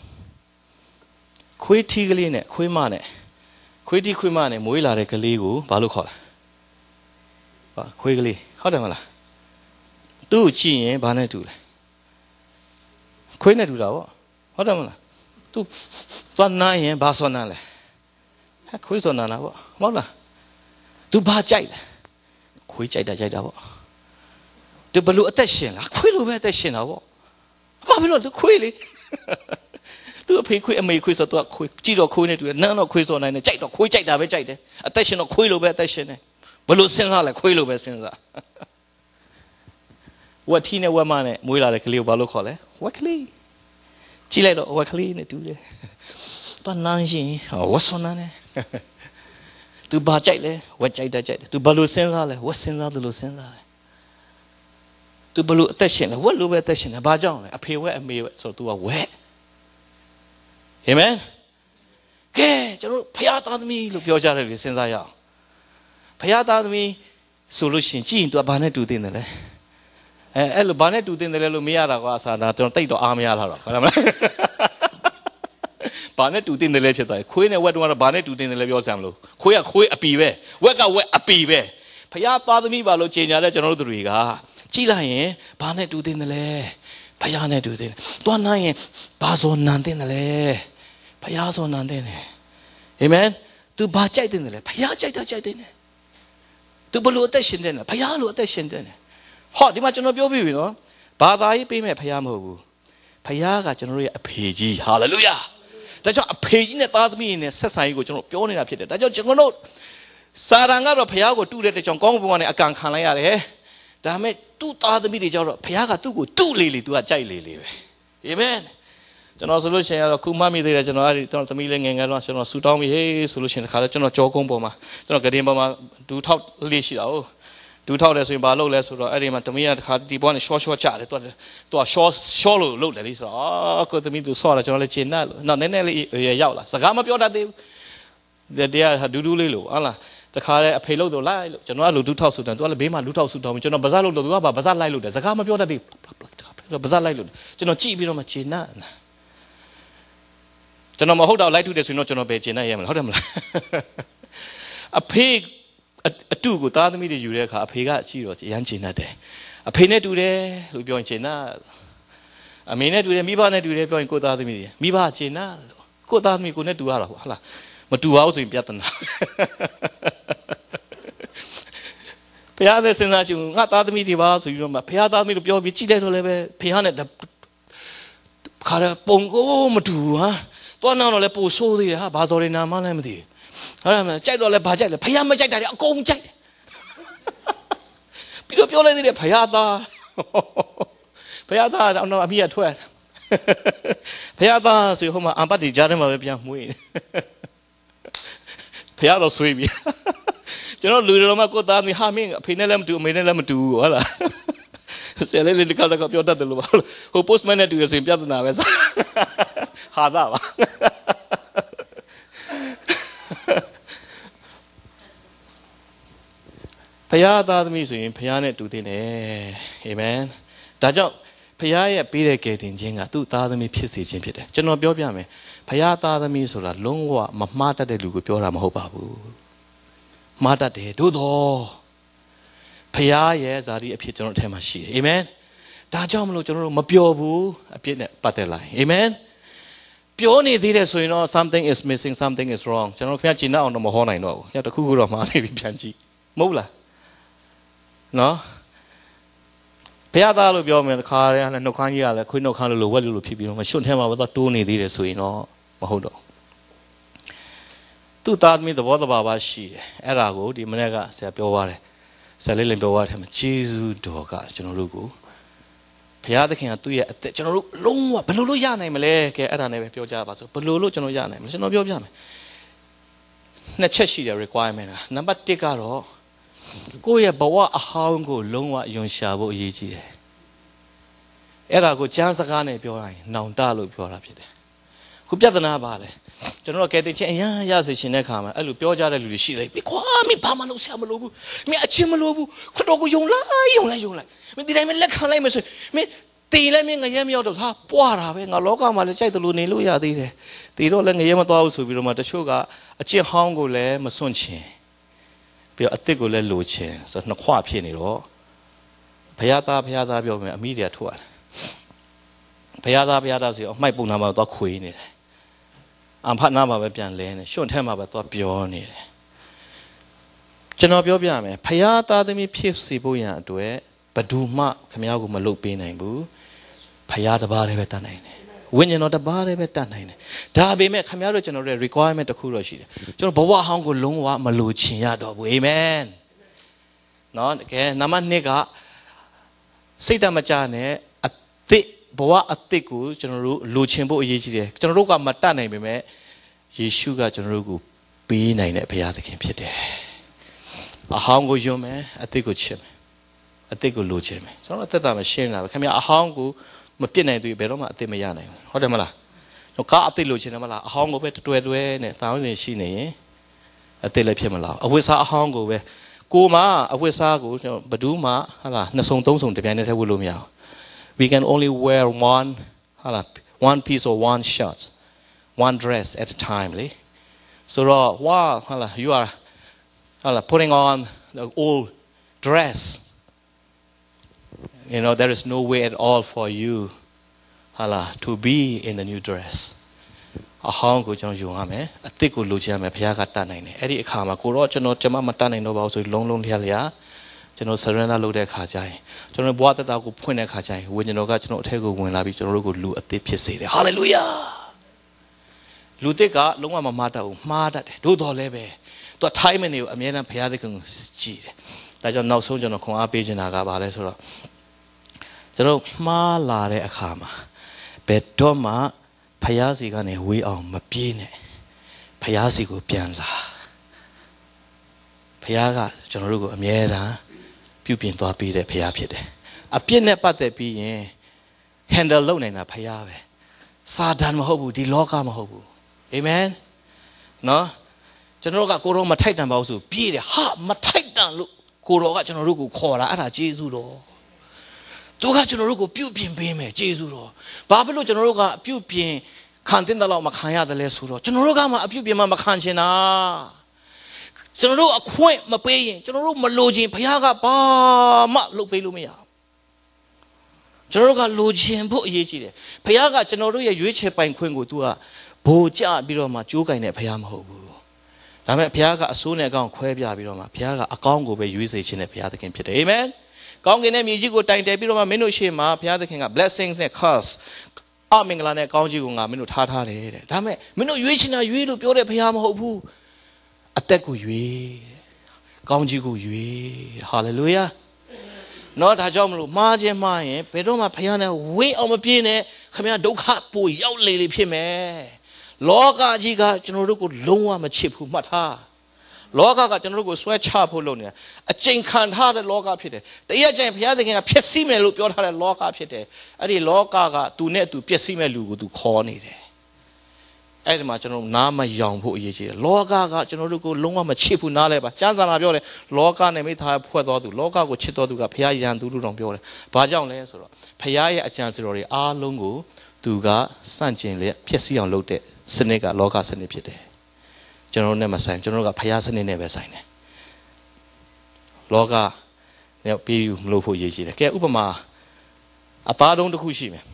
ခွေးထီးကလေးနဲ့ခွေးမနဲ့ခွေးထီးခွေးမနဲ့မွေးလာတဲ့ကလေးကိုဘာလို့ခေါ်လဲဟာခွေးကလေးဟုတ်တယ်မလားသူ့ကိုကြည့်ရင်ဘာနဲ့တူလဲခွေးနဲ့တူတာပေါ့ဟုတ်တယ်မလားသူသွားနာရင်ဘာစောနာလဲဟာခွေးစောနာလားပေါ့မဟုတ်လားသူဘာကြိုက်လဲခွေးကြိုက်တာကြိုက်တာပေါ့သူဘလို့အသက်ရှင်လားခွေးလိုပဲအသက်ရှင်တာပေါ့ဘာဖြစ်လို့သူခွေးလေသူအဖေခွေးအမေခွေးဆိုတော့ခွေးကြည့်တော့ခွေးနဲ့တူတယ်နန်းတော့ခွေးစောနိုင်တယ်ကြိုက်တော့ခွေးကြိုက်တာပဲကြိုက်တယ်အသက်ရှင်တော့ခွေးလိုပဲအသက်ရှင်တယ်ဘလို့စဉ်းစားလဲခွေးလိုပဲစဉ်းစားဝက်ထီးနဲ့ဝက်မနဲ့မွေးလာတဲ့ကလေးကိုဘာလို့ခေါ်လဲဝက်ကလေးကြည့်လိုက်တော့ဝက်ကလေးနဲ့တူတယ်။တော့နန်းရှင်ဝတ်စွန်နန်းနဲ့။ तू ဘာကြိုက်လဲဝက်ကြိုက်တာကြိုက်တယ်။ तू ဘာလို့စဉ်းစားလဲဝက်စဉ်းစားတယ်လို့စဉ်းစားတယ်။ तू ဘာလို့အသက်ရှင်လဲဝက်လိုပဲအသက်ရှင်တယ်။ဘာကြောင့်လဲအဖေဝက်အမေဝက်ဆိုတော့ तू ကဝက်။အာမင်။ကဲကျွန်တော်ဖခင်သားသမီးလို့ပြောကြတယ်လေစဉ်းစားရအောင်။ဖခင်သားသမီးဆိုလို့ရှိရင်ကြည့်ရင် तू ဘာနဲ့တူတင်တယ်လဲ။အဲအဲ့လိုဘာနဲ့တူတင်တယ်လဲလို့မရတာကွာအစားဒါကျွန်တော်တိတ်တော့အားမရတာတော့ဟုတ်လားမလားဘာနဲ့တူတင်တယ်လဲဖြစ်သွားခွေးနဲ့ဝက်တုံးကတော့ဘာနဲ့တူတင်တယ်လဲပြောစမ်းမလို့ခွေးကခွေးအပီပဲဝက်ကဝက်အပီပဲဖခင်သားသမီးပါလို့ချိန်ညာတဲ့ကျွန်တော်တို့တွေကကြည့်လိုက်ရင်ဘာနဲ့တူတင်တယ်လဲဖခင်နဲ့တူတင်တယ်တွားနိုင်ရင်ဘာစောနန်တင်တယ်လဲဖခင်စောနန်တင်တယ်အာမင်သူဘာကြိုက်တင်တယ်လဲဖခင်ကြိုက်တာကြိုက်တင်တယ်သူဘလို့အသက်ရှင်တဲ့နော်ဖခင်လို့အသက်ရှင်တဲ့ဟောဒီမှာကျွန်တော်ပြောပြပြီနော်ဘာသာရေးပေးမဲ့ဖခင်မဟုတ်ဘူးဖခင်ကကျွန်တော်ရဲ့အဖေကြီးဟာလေလုယာဒါကြောင့်အဖေကြီးနဲ့သားသမီးနဲ့ဆက်ဆံရေးကိုကျွန်တော်ပြောနေတာဖြစ်တယ်ဒါကြောင့်ကျွန်တော်တို့စာရန်ကတော့ဖခင်ကိုတူတဲ့ကြောင့်ကောင်းကင်ဘုံကနေအကန်ခံလိုက်ရတယ်ဒါပေမဲ့သူ့သားသမီးတွေကြောင့်တော့ဖခင်ကသူ့ကိုတူလေလေသူကကြိုက်လေလေပဲအာမင်ကျွန်တော်ဆိုလို့ရှိရင်တော့ခုမှမိသေးတယ်ကျွန်တော်အဲ့ဒီကျွန်တော်သမီးလေးငယ်ငယ်တော့ကျွန်တော်ဆူတောင်းပြီးဟေးဆိုလို့ရှိရင်တခါတော့ကျွန်တော်ကြောကုန်းပေါ်မှာကျွန်တော်ဂရင်ပေါ်မှာဒူထောက်လေးရှိတာဟုတ်ဒူထောက်တယ်ဆိုရင်ဘာလုပ်လဲဆိုတော့အဲ့ဒီမှာသမီးကတခါဒီပေါ်ကနေရှော့ရှော့ချတယ်သူကသူကရှော့ရှော့လို့လုပ်တယ်လေဆိုတော့အာကိုသမီးသူဆော့တယ်ကျွန်တော်လည်းကျင်တတ်လို့နောက်နည်းနည်းလေးရောက်လာစကားမပြောတတ်သေးဘူးတရားဒူးဒူးလေးလို့ဟုတ်လားတခါလေအဖေလို့တော့လိုက်လို့ကျွန်တော်ကလူဒူးထောက်ဆူတယ်သူကလည်းဘေးမှာလူထောက်ဆူတောင်းပြီးကျွန်တော်ဗဇတ်လို့တော့သူကဗဇတ်လိုက်လို့တယ်စကားမပြောတတ်သေးဘူးဗဇတ်လိုက်လို့ကျွန်တော်ကြည့်ပြီးတော့မှကျင်တတ်ကျွန်တော်မဟုတ်တော့လိုက်ထုတယ်ဆိုရင်တော့ကျွန်တော်ပဲကျင်တတ်ရမလားဟုတ်တယ်မလားအဖေအတူကိုသားသမီးတွေယူတဲ့အခါအဖေကအကြည့်တော့ရမ်းကျင်တတ်တယ်အဖေနဲ့တူတယ်လို့ပြောရင်ကျင်တတ်အမေနဲ့တူတယ်မိဘနဲ့တူတယ်ပြောရင်ကိုသားသမီးတွေမိဘကျင်တတ်လို့ကိုသားသမီးကိုနဲ့တူရတာဟုတ်လားမတူပါဘူးဆိုရင်ပြဿနာဘုရားတဲ့စဉ်းစားကြည့်ငါသားသမီးတွေပါဆိုပြီးတော့မှဘုရားသားသမီးတို့ပြောပြီးကြည့်လိုက်တော့လည်းပဲဘုရားနဲ့ခါရပုံကိုမတူဟာတော့နောက်တော့လည်းပို့ဆိုးသေးတယ်ဟာဘာစော်ရနာမှလည်းမသိဘူးဟုတ်တယ်မလားကြိုက်တော့လည်းဘာကြိုက်လဲဘုရားမကြိုက်တာတွေအကုန်ကြိုက်တယ်ပြီးတော့ပြောလိုက်သေးတယ်ဘုရားသားဘုရားသားတော့အမိကထွက်ဘုရားသားဆိုဟိုမှာအမ်ပတ်တီကြားထဲမှာပဲပြန်မှုေးနေဘုရားတော့ဆွေးပြီကျွန်တော်လူတော်မှာကိုသားမိဟာမင်းအဖေနဲ့လည်းမတူအမေနဲ့လည်းမတူဘူးဟုတ်လားဆယ်လေးလေးကလည်းပြောတတ်တယ်လို့ပါဟို postman နဲ့တူရဆိုရင်ပြဿနာပဲဆိုဟာသာပါဘုရားသားသမီးဆိုရင်ဘုရားနဲ့တူသေးတယ်အာမင်ဒါကြောင့်ဘုရားရဲ့ပေးတဲ့ကယ်တင်ခြင်းကသူ့သားသမီးဖြစ်စေခြင်းဖြစ်တယ်ကျွန်တော်ပြောပြမယ်ဘုရားသားသမီးဆိုတာလုံးဝမမှားတတ်တဲ့လူကိုပြောတာမဟုတ်ပါဘူးမှားတတ်တယ်သို့တော့ဘုရားရဲ့ဇာတိအဖြစ်ကျွန်တော်အထက်မှာရှိတယ်အာမင်ဒါကြောင့်မလို့ကျွန်တော်တို့မပျော်ဘူးအပြစ်နဲ့ပတ်သက်လာအာမင်ပြောနေသေးတယ်ဆိုရင်တော့ something is missing something is wrong ကျွန်တော်ခင်ဗျာကျင်အောင်တော့မဟောနိုင်တော့ဘူးခင်ဗျာတခုခုတော့မှားနေပြီပြန်ကြည့်မဟုတ်လားနော်ဘုရားသားလို့ပြောမယ်တခါတည်းနှုတ်ခမ်းကြီးကလည်းခွေးနှုတ်ခမ်းလို့လို့ဝက်လို့လို့ဖြစ်ပြီးတော့မရွှွန့်ထဲမှာတော့တိုးနေသေးတယ်ဆိုရင်တော့မဟုတ်တော့သူ့သားသမီးသဘောတဘာဝရှိတယ်အဲ့ဒါကိုဒီမနေ့ကဆရာပြောသွားတယ်ဆရာလေးလည်းပြောသွားတယ်မှာဂျေဇုတော်ကကျွန်တော်တို့ကိုဘုရားသခင်ကသူ့ရဲ့အသက်ကျွန်တော်တို့လုံးဝဘယ်လိုလုပ်ရနိုင်မလဲကဲအဲ့ဒါနဲ့ပဲပြောကြပါစို့ဘယ်လိုလုပ်ကျွန်တော်ရနိုင်မလဲကျွန်တော်ပြောပြမယ်နှစ်ချက်ရှိတယ် requirement ကနံပါတ်တစ်ကတော့ကိုယ့်ရဲ့ဘဝအဟောင်းကိုလုံးဝယွန်ရှာဖို့အရေးကြီးတယ်အဲ့ဒါကိုကျမ်းစကားနဲ့ပြောရင်နောင်တလို့ပြောတာဖြစ်တယ်ခုပြဿနာပါလေကျွန်တော်ကဲတင်ချင်းအရန်ရစေရှင်တဲ့ခါမှာအဲ့လိုပြောကြတဲ့လူတွေရှိတယ်ပြီခွာမင်းဘာမှလုပ်ဆရာမလို့ဘူးမင်းအချင်းမလို့ဘူးခရတော်ကိုယုံလိုက်ယုံလိုက်ယုံလိုက်မင်းဒီတိုင်းမလက်ခံလိုက်မဆိုမင်းတီလည်းမင်းငရဲမရောက်တော့ဟာပွားတာပဲငါလောကမှာလည်းကြိုက်တယ်လို့နေလို့ရသေးတယ်တီတော့လည်းငရဲမသွားဘူးဆိုပြီးတော့မှတချို့ကအချင်းဟောင်းကိုလည်းမစွန့်ချင်ပြီးတော့အစ်စ်ကိုလည်းလိုချင်ဆိုနှစ်ခွဖြစ်နေတော့ဘုရားသားဘုရားသားပြောမယ်အမိတွေကထွက်ရတယ်ဘုရားသားဘုရားသားဆိုအမှိုက်ပုံနာမှာတော့ခွေးနေတယ်အဖတ်နာမှာပဲပြန်လဲနေရွှွန့်ထဲမှာပဲတော့ပြောနေတယ်ကျွန်တော်ပြောပြမယ်ဘုရားသားသမီးဖြစ်စေဖို့ရန်အတွက်ဘယ်သူမှခမ ्या ကိုမလုပ်ပေးနိုင်ဘူးဘုရားတပါးတည်းပဲတတ်နိုင်တယ်ဝိညာဉ်တော်တပါးတည်းပဲတတ်နိုင်တယ်ဒါပေမဲ့ခမ ्या တို့ကျွန်တော်တို့ requirement တစ်ခုတော့ရှိတယ်ကျွန်တော်ဘဝအဟောင်းကိုလုံးဝမလိုချင်ရတော့ဘူးအာမင်နော်ကဲနံပါတ်နှစ်ကစိတ်တမကြနဲ့အသစ်ဘဝအသစ်ကိုကျွန်တော်တို့လိုချင်ဖို့အရေးကြီးတယ်ကျွန်တော်တို့ကမတတ်နိုင်ပေမဲ့ယေရှုကကျွန်တော်တို့ကိုပေးနိုင်တဲ့ဘုရားသခင်ဖြစ်တယ်အဟောင်းကိုယွန်းမယ်အသစ်ကိုချစ်မယ်အသစ်ကိုလိုချင်မယ်ကျွန်တော်အသက်တာမရှင်းလာဘူးခင်ဗျာအဟောင်းကိုမပြစ်နိုင်သူဘယ်တော့မှအသစ်မရနိုင်ဘူးဟုတ်တယ်မလားကျွန်တော်ကအသစ်လိုချင်တယ်မလားအဟောင်းကိုပဲတွဲတွဲနဲ့တောင်းစင်ရှိနေရင်အသစ်လည်းဖြစ်မလားအဝတ်စားအဟောင်းကိုပဲကိုမှအဝတ်စားကိုကျွန်တော်ဘယ်သူမှဟာလားနှစ်စုံသုံးစုံတပြိုင်တည်းထည့်ဝတ်လို့မရဘူးwe can only wear one hala one piece or one shirt one dress at a time li so wow hala you are hala putting on the old dress you know there is no way at all for you hala to be in the new dress အဟောင်းကိုကျွန်တော်ယုံရမယ်အသစ်ကိုလိုချင်ရမယ်ဘုရားကတတ်နိုင်တယ်အဲ့ဒီအခါမှာကိုတော့ကျွန်တော်ကျွန်မမတတ်နိုင်တော့ပါဘူးဆိုလုံးလုံးလျက်လျာကျွန်တော် surrender လုပ်တဲ့အခါကျရင်ကျွန်တော်ဘဝတတကိုဖွင့်တဲ့အခါကျရင်ဝိညာဉ်တော်ကကျွန်တော်အထက်ကိုဝင်လာပြီးကျွန်တော်တို့ကိုလူအသစ်ဖြစ်စေတယ် hallelujah လူသစ်ကလုံးဝမမှားတတ်ဘူးမှားတတ်တယ်သို့တော်လည်းပဲသူက time နဲ့ကိုအမြဲတမ်းဘုရားသခင်ကိုကြည်တယ်ဒါကြောင့်နောက်ဆုံးကျွန်တော်ခွန်အားပေးချင်တာကဘာလဲဆိုတော့ကျွန်တော်မှားလာတဲ့အခါမှာဘယ်တော့မှဖျားစီကနေဝေးအောင်မပြေးနဲ့ဖျားစီကိုပြန်လာဖျားကကျွန်တော်တို့ကိုအမြဲတမ်းပြုပြင်သွားပေးတဲ့ဖျားဖြစ်တယ်အပြစ်နဲ့ပတ်သက်ပြီးရင် handle လုပ်နိုင်တာဖျားပဲစာတန်မဟုတ်ဘူးဒီလောကမဟုတ်ဘူးအာမင်နော်ကျွန်တော်တို့ကကိုရောမထိုက်တန်ပါဘူးဆိုပြေးတယ်ဟာမထိုက်တန်လို့ကိုရောကကျွန်တော်တို့ကိုခေါ်တာအဲ့ဒါကျေးဇူးတော်သူကကျွန်တော်တို့ကိုပြုပြင်ပေးမယ်ကျေးဇူးတော်ဘာဖြစ်လို့ကျွန်တော်တို့ကပြုပြင်ခံတဲ့တော့မခံရတယ်လဲဆိုတော့ကျွန်တော်တို့ကမှအပြုပြင်မှမခံချင်တာကျွန်တော်တို့အခွင့်မပေးရင်ကျွန်တော်တို့မလိုချင်ဘုရားကဘာမှလုပ်ပေးလို့မရဘူးကျွန်တော်တို့ကလိုချင်ဖို့အရေးကြီးတယ်ဘုရားကကျွန်တော်တို့ရဲ့ရွေးချယ်ပိုင်ခွင့်ကိုသူကဘိုးကျပြီးတော့မှကြိုးကင်တဲ့ဘုရားမဟုတ်ဘူးဒါပေမဲ့ဘုရားကအစိုးနဲ့အကောင်ခွဲပြပြီးတော့မှဘုရားကအကောင်းကိုပဲရွေးစေခြင်းနဲ့ဘုရားသခင်ဖြစ်တယ်အာမင်ကောင်းကင်နဲ့မြေကြီးကိုတိုင်တယ်ပြီးတော့မှမင်းတို့ရှေ့မှာဘုရားသခင်က blessings နဲ့ curse အမင်္ဂလာနဲ့ကောင်းကြီးကိုငါမင်းတို့ထားထားတယ်တဲ့ဒါပေမဲ့မင်းတို့ရွေးချင်တာရွေးလို့ပြောတဲ့ဘုရားမဟုတ်ဘူးအသက်ကိုရွေးကောင်းကြီးကိုရွေး hallelujah နော်ဒါကြောင့်မလို့မှားခြင်းမှားရင်ဘယ်တော့မှဘုရားနဲ့ဝေးအောင်မပြေးနဲ့ခင်ဗျာဒုက္ခပိုရောက်လေလေဖြစ်မယ်လောကကြီးကကျွန်တော်တို့ကိုလုံးဝမချစ်ဘူးမှတ်ထားလောကကကျွန်တော်တို့ကိုဆွဲချဖို့လုပ်နေတာအကျဉ်းခံထားတဲ့လောကဖြစ်တယ်တရက်ကျရင်ဘုရားသခင်ကဖျက်ဆီးမယ်လို့ပြောထားတဲ့လောကဖြစ်တယ်အဲ့ဒီလောကကသူနဲ့သူပျက်စီးမဲ့လူကိုသူခေါ်နေတယ်အဲ့ဒီမှာကျွန်တော်နားမယောင်ဖို့အရေးကြီးတယ်လောကကကျွန်တော်တို့ကိုလုံးဝမချစ်ဘူးနားလဲပါကျမ်းစာမှာပြောတယ်လောကနဲ့မိသားဖွဲ့တော်သူလောကကိုချစ်တော်သူကဘုရားရန်သူလို့တောင်ပြောတယ်ဘာကြောင့်လဲဆိုတော့ဘုရားရဲ့အကြံစီတော်တွေအားလုံးကိုသူကစန့်ကျင်လျက်ဖျက်ဆီးအောင်လုပ်တဲ့စနစ်ကလောကစနစ်ဖြစ်တယ်ကျွန်တော်တို့နဲ့မဆိုင်ကျွန်တော်တို့ကဘုရားစနစ်နဲ့ပဲဆိုင်တယ်လောကနဲ့ပြီးမလို့ဖို့ရည်ရှိတယ်ကဲဥပမာအသားတုံးတစ်ခုရှိမယ်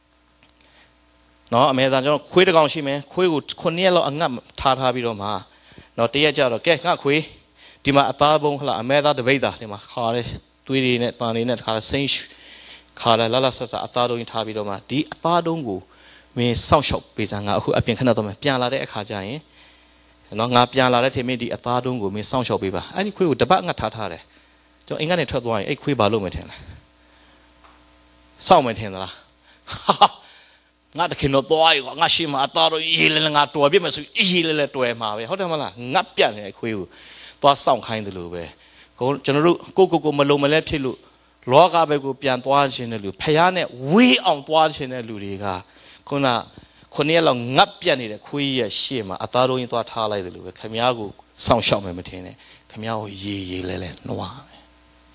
နော်အမေသာကျွန်တော်ခွေးတစ်ကောင်ရှိမယ်ခွေးကိုခုနှစ်ရက်လောက်အငတ်ထားထားပြီးတော့မှနော်တရက်ကြတော့ကဲငါခွေးဒီမှာအသားပုံဟလာအမေသာတပိတ်တာဒီမှာခါရဲသွေးတွေနဲ့တန်တွေနဲ့ခါစိမ့်ခါရဲလာလာဆက်ဆက်အသားတုံးထားပြီးတော့မှဒီအသားတုံးကိုမင်းစောင့်ရှောက်ပေးစမ်းငါအခုအပြင်ခဏတော့မှပြန်လာတဲ့အခါကျရင်နော်ငါပြန်လာတဲ့ထင်မင်းဒီအသားတုံးကိုမင်းစောင့်ရှောက်ပေးပါအဲ့ဒီခွေးကိုတပတ်ငတ်ထားထားတယ်ကျွန်တော်အင်္ဂါနဲ့ထွက်သွားရင်အဲ့ခွေးဘာလုပ်မှထင်လဲစောင့်မှထင်သလားငါတခင်တော့သွားရောငါရှိမှာအသားတော့ရေးလဲငါတော်ပြစ်မယ်ဆိုရေးလဲလဲတွယ်မှာပဲဟုတ်တယ်မလားငတ်ပြတ်နေခွေးကိုသွားစောင့်ခိုင်းတယ်လို့ပဲကိုကျွန်တော်တို့ကိုကိုကိုမလုံမလဲဖြစ်လို့လောကဘက်ကိုပြန်သွားခြင်းတဲ့လူဖျားနဲ့ဝေးအောင်သွားခြင်းတဲ့လူတွေကခုနခုနှစ်ရက်လောက်ငတ်ပြတ်နေတဲ့ခွေးရဲ့ရှေ့မှာအသားတော်ရင်သွားထားလိုက်တယ်လို့ပဲခမည်းကိုစောင့်ရှောက်မယ်မထင်နဲ့ခမည်းကိုရေးရေးလဲလဲနှွားမယ်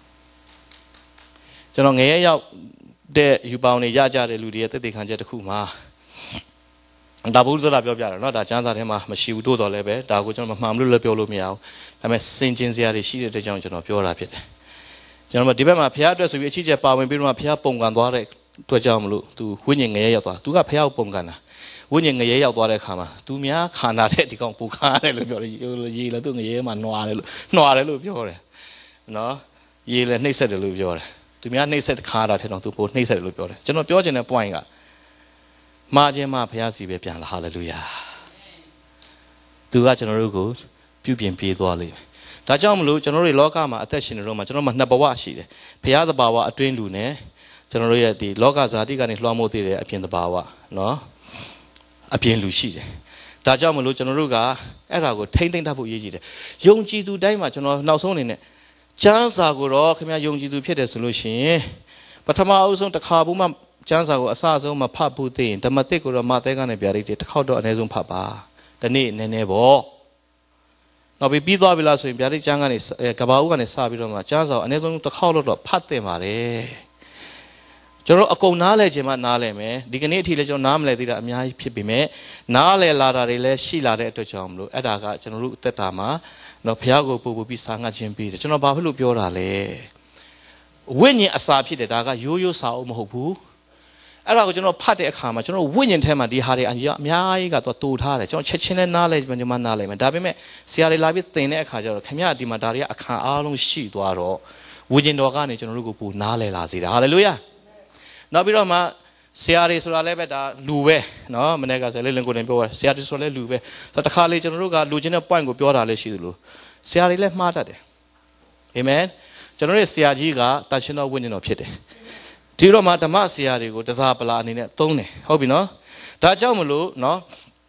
ကျွန်တော်ငရဲရောက်တဲ့ယူပေါင်းနေရကြတဲ့လူတွေရဲ့တက်တေခံချက်တစ်ခုမှာဒါဘုရားပြောပြတယ်เนาะဒါကျမ်းစာထဲမှာမရှိဘူးတို့တော်လည်းပဲဒါကိုကျွန်တော်မမှန်လို့လည်းပြောလို့မရဘူးဒါပေမဲ့စင်ကျင်စရာတွေရှိတဲ့ကြောင့်ကျွန်တော်ပြောတာဖြစ်တယ်ကျွန်တော်ဒီဘက်မှာဘုရားအတွက်ဆိုပြီးအချစ်ချက်ပါဝင်ပြီးတော့မှဘုရားပုံကန်သွားတဲ့အတွက်ကြောင့်မလို့သူဝိညာဉ်ငရဲရောက်သွားသူကဘုရားကိုပုံကန်တာဝိညာဉ်ငရဲရောက်သွားတဲ့အခါမှာသူများခန္ဓာတဲ့ဒီကောင်ပူခါရတယ်လို့ပြောတယ်ရေးလည်းသူငရဲမှာနှွားတယ်လို့နှွားတယ်လို့ပြောတယ်เนาะရေးလည်းနှိမ့်ဆက်တယ်လို့ပြောတယ်သူများနှိမ့်ဆက်ခါတာတဲ့တော့သူပိုနှိမ့်ဆက်တယ်လို့ပြောတယ်ကျွန်တော်ပြောချင်တဲ့ point ကမာခြင်းမှာဘုရားစီပဲပြန်လာဟာလေလုယာသူကကျွန်တော်တို့ကိုပြုပြင်ပေးသွားလိမ့်မယ်ဒါကြောင့်မလို့ကျွန်တော်တို့လောကမှာအသက်ရှင်နေတော့မှာကျွန်တော်မှာနှစ်ဘဝရှိတယ်ဘုရားသဘာဝအတွင်းလူနဲ့ကျွန်တော်တို့ရဲ့ဒီလောကဇာတိကနေလွှမ်းမိုးသေးတဲ့အပြင်သဘာဝเนาะအပြင်လူရှိတယ်ဒါကြောင့်မလို့ကျွန်တော်တို့ကအဲ့ဒါကိုထိမ့်သိမ့်တတ်ဖို့ရည်ကြီးတယ်ယုံကြည်သူတိုင်းမှာကျွန်တော်နောက်ဆုံးအနေနဲ့ကျမ်းစာကိုတော့ခင်ဗျာယုံကြည်သူဖြစ်တယ်ဆိုလို့ရှိရင်ပထမအဦးဆုံးတစ်ခါဘူးမှကျမ်းစာကိုအစအဆုံးမဖတ်ဘူးသိရင်ဓမ္မသစ်ကိုတော့မသက်ကနေပြရိတ်တစ်ခေါက်တော့အနည်းဆုံးဖတ်ပါဒီနေ့နည်းနည်းပေါ့နောက်ပြီးပြီးသွားပြီလားဆိုရင်ပြရိတ်ကျမ်းကနေကဘာဦးကနေစပြီးတော့မှကျမ်းစာကိုအနည်းဆုံးတစ်ခေါက်တော့ဖတ်သင့်ပါတယ်ကျွန်တော်အကုန်နားလဲခြင်းမှနားလဲမယ်ဒီကနေ့အထိလည်းကျွန်တော်နားမလဲသေးတာအများကြီးဖြစ်ပေမဲ့နားလဲလာတာတွေလည်းရှိလာတဲ့အတွက်ကြောင့်မလို့အဲ့ဒါကကျွန်တော်တို့အသက်တာမှာတော့ဘုရားကိုပို့ပို့ပြီးစာငတ်ခြင်းပြီးတယ်ကျွန်တော်ဘာဖြစ်လို့ပြောတာလဲဝိညာဉ်အစာဖြစ်တယ်ဒါကရိုးရိုးစာအုပ်မဟုတ်ဘူးအဲ့ဒါကိုကျွန်တော်ဖတ်တဲ့အခါမှာကျွန်တော်ဝိညာဉ်ထဲမှာဒီဟာတွေအများကြီးကတော့တူထားတယ်ကျွန်တော်ချက်ချင်းနဲ့နားလဲကျွန်တော်နားလဲမယ်ဒါပေမဲ့ဆရာတွေလာပြီးသင်တဲ့အခါကျတော့ခင်ဗျာဒီမှာဒါတွေကအခါအားလုံးရှိသွားတော့ဝိညာဉ်တော်ကနေကျွန်တော်တို့ကိုပူနားလဲလာစေတာဟာလေလုယာနောက်ပြီးတော့မှဆရာတွေဆိုတာလည်းပဲဒါလူပဲနော်မနေ့ကဆိုလည်းလင်ကိုတင်ပြောတာဆရာတွေဆိုလည်းလူပဲဆိုတော့တခါလေကျွန်တော်တို့ကလူချင်းတဲ့ point ကိုပြောတာလည်းရှိသလိုဆရာတွေလည်းမှားတတ်တယ်အာမင်ကျွန်တော်တို့ဆရာကြီးကတန်ရှင်တော်ဝိညာဉ်တော်ဖြစ်တယ်ဒီတော့မှဓမ္မဆရာတွေကိုတစားပလာအနေနဲ့သုံးတယ်ဟုတ်ပြီနော်ဒါကြောင့်မလို့နော်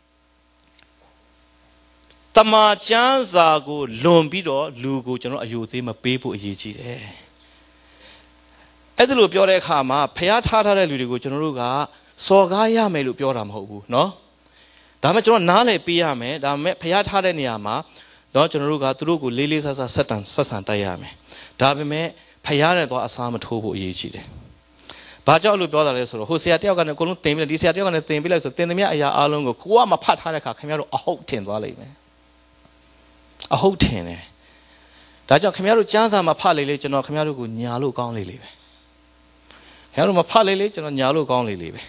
တမန်ကျမ်းစာကိုလွန်ပြီးတော့လူကိုကျွန်တော်အယူသေးမပေးဖို့အရေးကြီးတယ်အဲ့ဒါလို့ပြောတဲ့အခါမှာဖျားထားထားတဲ့လူတွေကိုကျွန်တော်တို့ကစော်ကားရမယ်လို့ပြောတာမဟုတ်ဘူးเนาะဒါမှကျွန်တော်နားလည်ပေးရမယ်ဒါပေမဲ့ဖျားထားတဲ့နေရာမှာเนาะကျွန်တော်တို့ကသူတို့ကိုလေးလေးဆဆဆက်တန်ဆက်ဆံတိုက်ရမယ်ဒါပေမဲ့ဖျားတဲ့တော့အစားမထိုးဖို့အရေးကြီးတယ်ဘာကြောင့်လို့ပြောတာလဲဆိုတော့ဟိုဆရာတယောက်ကလည်းအကုန်လုံးသင်ပြီးဒီဆရာတယောက်ကလည်းသင်ပြီးလိုက်ဆိုသင်သမျှအရာအလုံးကိုကိုကမဖတ်ထားတဲ့အခါခင်ဗျားတို့အဟုတ်ထင်သွားလိမ့်မယ်အဟုတ်ထင်တယ်ဒါကြောင့်ခင်ဗျားတို့ကျမ်းစာမှာဖတ်လေလေကျွန်တော်ခင်ဗျားတို့ကိုညာလို့ကောင်းလေလေပဲခင်ဗျားတို့မဖတ်လေလေကျွန်တော်ညာလို့ကောင်းလေလေပဲ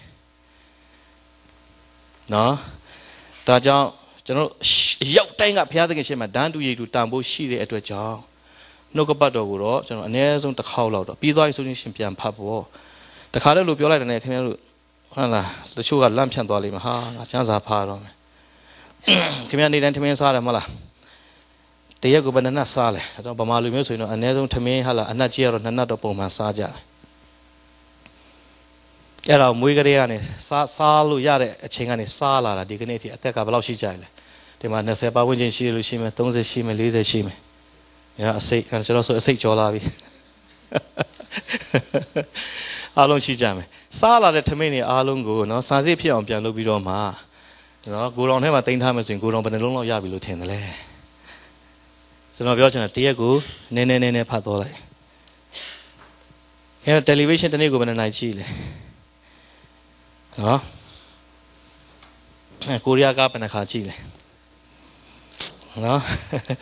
နော်ဒါကြောင့်ကျွန်တော်ရောက်တိုင်းကဘုရားသခင်ရှေ့မှာဒန်းတူရည်တူတန်ဖို့ရှိတဲ့အတွက်ကြောင့်နှုတ်ကပတ်တော်ကိုတော့ကျွန်တော်အနည်းဆုံးတစ်ခေါက်လောက်တော့ပြီးသွားပြီဆိုရင်ရှင်ပြန်ဖတ်ဖို့တခါတည်းလို့ပြောလိုက်တယ်နဲ့ခင်ဗျားတို့ဟုတ်လားတချို့ကလန့်ဖြန့်သွားလိမ့်မယ်ဟာငါကျမ်းစာဖတ်တော့မယ်ခင်ဗျားနေတိုင်းထမင်းစားတယ်မဟုတ်လားတရက်ကိုဘယ်နှစ်နတ်စားလဲအဲ့တော့ဗမာလူမျိုးဆိုရင်တော့အနည်းဆုံးထမင်းဟာလားအနက်ကြီးကတော့နှစ်နတ်တော့ပုံမှန်စားကြတယ်အဲ့တော့မွေးကလေးကနေစားစားလို့ရတဲ့အချိန်ကနေစားလာတာဒီကနေ့အထိအသက်ကဘယ်လောက်ရှိကြလဲဒီမှာ၂၀ပတ်ဝန်းကျင်ရှိလို့ရှိမယ်၃၀ရှိမယ်၄၀ရှိမယ်ညအစိတ်ကျွန်တော်ဆိုအစိတ်ကြော်လာပြီအားလုံးရှိကြမယ်စားလာတဲ့ထမင်းတွေအားလုံးကိုနော်စာစစ်ဖြစ်အောင်ပြန်လုပ်ပြီးတော့မှနော်ကိုတော်ထဲမှာတင်ထားမယ်ဆိုရင်ကိုတော်ဘယ်နှလုံးလောက်ရပြီလို့ထင်တယ်လဲကျွန်တော်ပြောချင်တာတရက်ကိုနည်းနည်းနည်းနည်းဖတ်သွားလိုက်အဲတယ်လီဗေးရှင်းတနေ့ကိုဘယ်နှနိုင်ကြည့်လဲနော်ကိုရီးယားကဘယ်နှခါကြည့်လဲနော်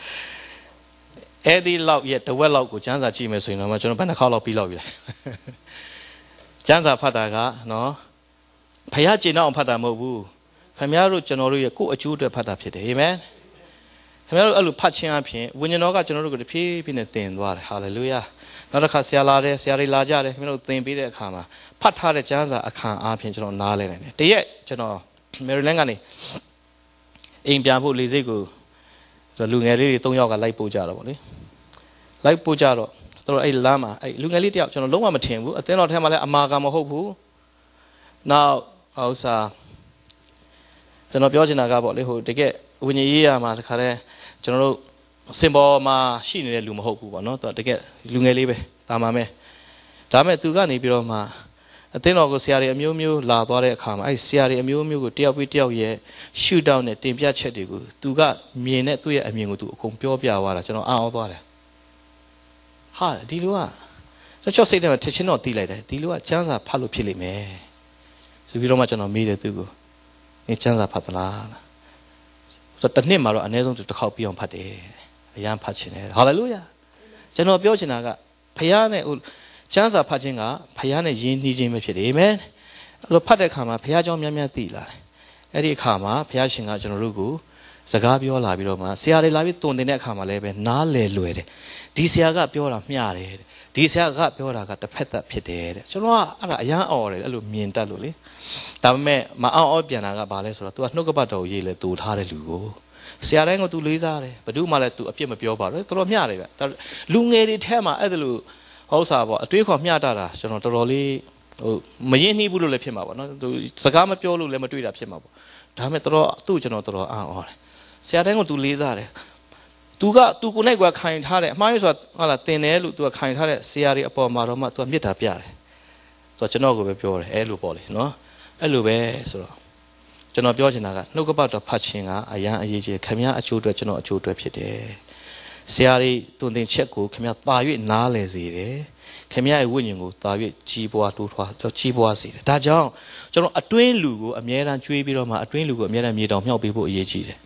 အဲ့ဒီလောက်ရဲ့တဝက်လောက်ကိုကျန်းစာကြည့်မယ်ဆိုရင်တော့ကျွန်တော်ဘယ်နှခေါက်လောက်ပြီးလောက်ပြီလဲကျန်းစာဖတ်တာကနော်ဖယားကျင်တော့ဖတ်တာမဟုတ်ဘူးခင်ဗျားတို့ကျွန်တော်တို့ရဲ့ကိုယ့်အကျိုးအတွက်ဖတ်တာဖြစ်တယ်အာမင်ခင်ဗျားတို့အဲ့လိုဖတ်ခြင်းအပြင်ဝိညာဉ်တော်ကကျွန်တော်တို့ကိုတဖြည်းဖြည်းနဲ့သင်သွားတယ်ဟာလေလုယာနောက်တစ်ခါဆရာလာတယ်ဆရာတွေလာကြတယ်ခင်ဗျားတို့သင်ပေးတဲ့အခါမှာဖတ်ထားတဲ့ကျမ်းစာအခါအားဖြင့်ကျွန်တော်နားလဲနိုင်တယ်တရက်ကျွန်တော်မယ်ရီလန်းကနေအိမ်ပြန်ဖို့လေစိတ်ကိုလူငယ်လေးတွေ၃ယောက်ကလိုက်ပို့ကြတော့ဗောလေလိုက်ပို့ကြတော့သူတို့အဲ့လမ်းမှာအဲ့လူငယ်လေးတယောက်ကျွန်တော်လုံးဝမထင်ဘူးအသင်းတော်ထဲမှာလည်းအမာကမဟုတ်ဘူးနောက်ဟောစာကျွန်တော်ပြောချင်တာကဗောလေဟိုတကယ်ဝိညာဉ်ရေးရမှာတခါတည်းကျွန်တော်တို့စင်ပေါ်မှာရှိနေတဲ့လူမဟုတ်ဘူးဗောနော်တကယ်လူငယ်လေးပဲတာမာမဲဒါမဲ့သူကနေပြီးတော့မှအသင်းတော်ကိုဆရာတွေအမျိုးမျိုးလာသွားတဲ့အခါမှာအဲ့ဆရာတွေအမျိုးမျိုးကိုတယောက်ပြီးတယောက်ရဲ့ရှူတောင်းနဲ့တင်ပြချက်တွေကိုသူကမြင်တဲ့သူ့ရဲ့အမြင်ကိုသူအကုန်ပြောပြသွားတာကျွန်တော်အားအောင်သွားတယ်ဟာဒီလူကကျွန်တော်စိတ်ထဲမှာထစ်ချင်းတော့တီးလိုက်တယ်ဒီလူကကျမ်းစာဖတ်လို့ဖြစ်လိမ့်မယ်ဆိုပြီးတော့မှကျွန်တော်မေးတယ်သူကို你讲啥怕的啦？说等你嘛咯，那种就靠不用怕的，一样怕起来。好了，路亚，ကျွန်တော်ပြောချင်တာကဖယားနဲ့ကျမ်းစာဖတ်ခြင်းကဖယားနဲ့ယဉ်နှီးခြင်းပဲဖြစ်တယ်အာမင်အဲ့လိုဖတ်တဲ့အခါမှာဖယားเจ้าများများသိလာတယ်အဲ့ဒီအခါမှာဖယားရှင်ကကျွန်တော်တို့ကိုစကားပြောလာပြီးတော့မှဆရာတွေလာပြီးတုံတင်တဲ့အခါမှာလည်းပဲနားလေလွယ်တယ်ဒီဆရာကပြောတာမျှတယ်ဒီဆရာကပြောတာကတစ်ဖက်သက်ဖြစ်တယ်တဲ့ကျွန်တော်ကအဲ့ဒါအရန်အော်တယ်အဲ့လိုမြင်တတ်လို့လေဒါပေမဲ့မအောင်အော်ပြန်တာကဘာလဲဆိုတော့ तू ကနှုတ်ကပတ်တော်ရေးလေတူထားတဲ့လူကိုဆရာတိုင်းက तू လေးစားတယ်ဘယ်သူမှလည်း तू အပြစ်မပြောပါဘူးတော်တော်မျှတယ်ဗျလူငယ်တွေထဲမှာအဲ့ဒါလို့ဟောစားပေါ့အတွေးခေါ်မျှတာတာကျွန်တော်တော်တော်လေးဟိုမရင်းနှီးဘူးလို့လည်းဖြစ်မှာပေါ့နော် तू စကားမပြောလို့လည်းမတွေ့တာဖြစ်မှာပေါ့ဒါပေမဲ့တော်တော်သူ့ကျွန်တော်တော်တော်အံ့ဩတယ်ဆရာတိုင်းက तू လေးစားတယ်तू က तू ကိုနိုင်ကွာခိုင်ထားတယ်အမှားရဆိုတာဟာလာတင်တယ်လို့ तू ကခိုင်ထားတဲ့ဆရာတွေအပေါ်မှာတော့မှ तू ကမြစ်တာပြတယ်ဆိုတော့ကျွန်တော်ကိုပဲပြောတယ်အဲ့လိုပေါ့လေနော်အဲ့လိုပဲဆိုတော့ကျွန်တော်ပြောချင်တာကနှုတ်ကပတ်တော်ဖတ်ခြင်းကအရန်အရေးကြီးခင်ဗျားအကျိုးအတွက်ကျွန်တော်အကျိုးအတွက်ဖြစ်တယ်ဆရာတွေတုံတင်ချက်ကိုခင်ဗျားတာ၍နားလည်စေတယ်ခင်ဗျားရဲ့ဝိညာဉ်ကိုတာ၍ကြီးပွားတိုးထွားကြီးပွားစေတယ်ဒါကြောင့်ကျွန်တော်အတွင်းလူကိုအမြဲတမ်းကြွေးပြီးတော့မှအတွင်းလူကိုအမြဲတမ်းမြေတောင်မြှောက်ပေးဖို့အရေးကြီးတယ်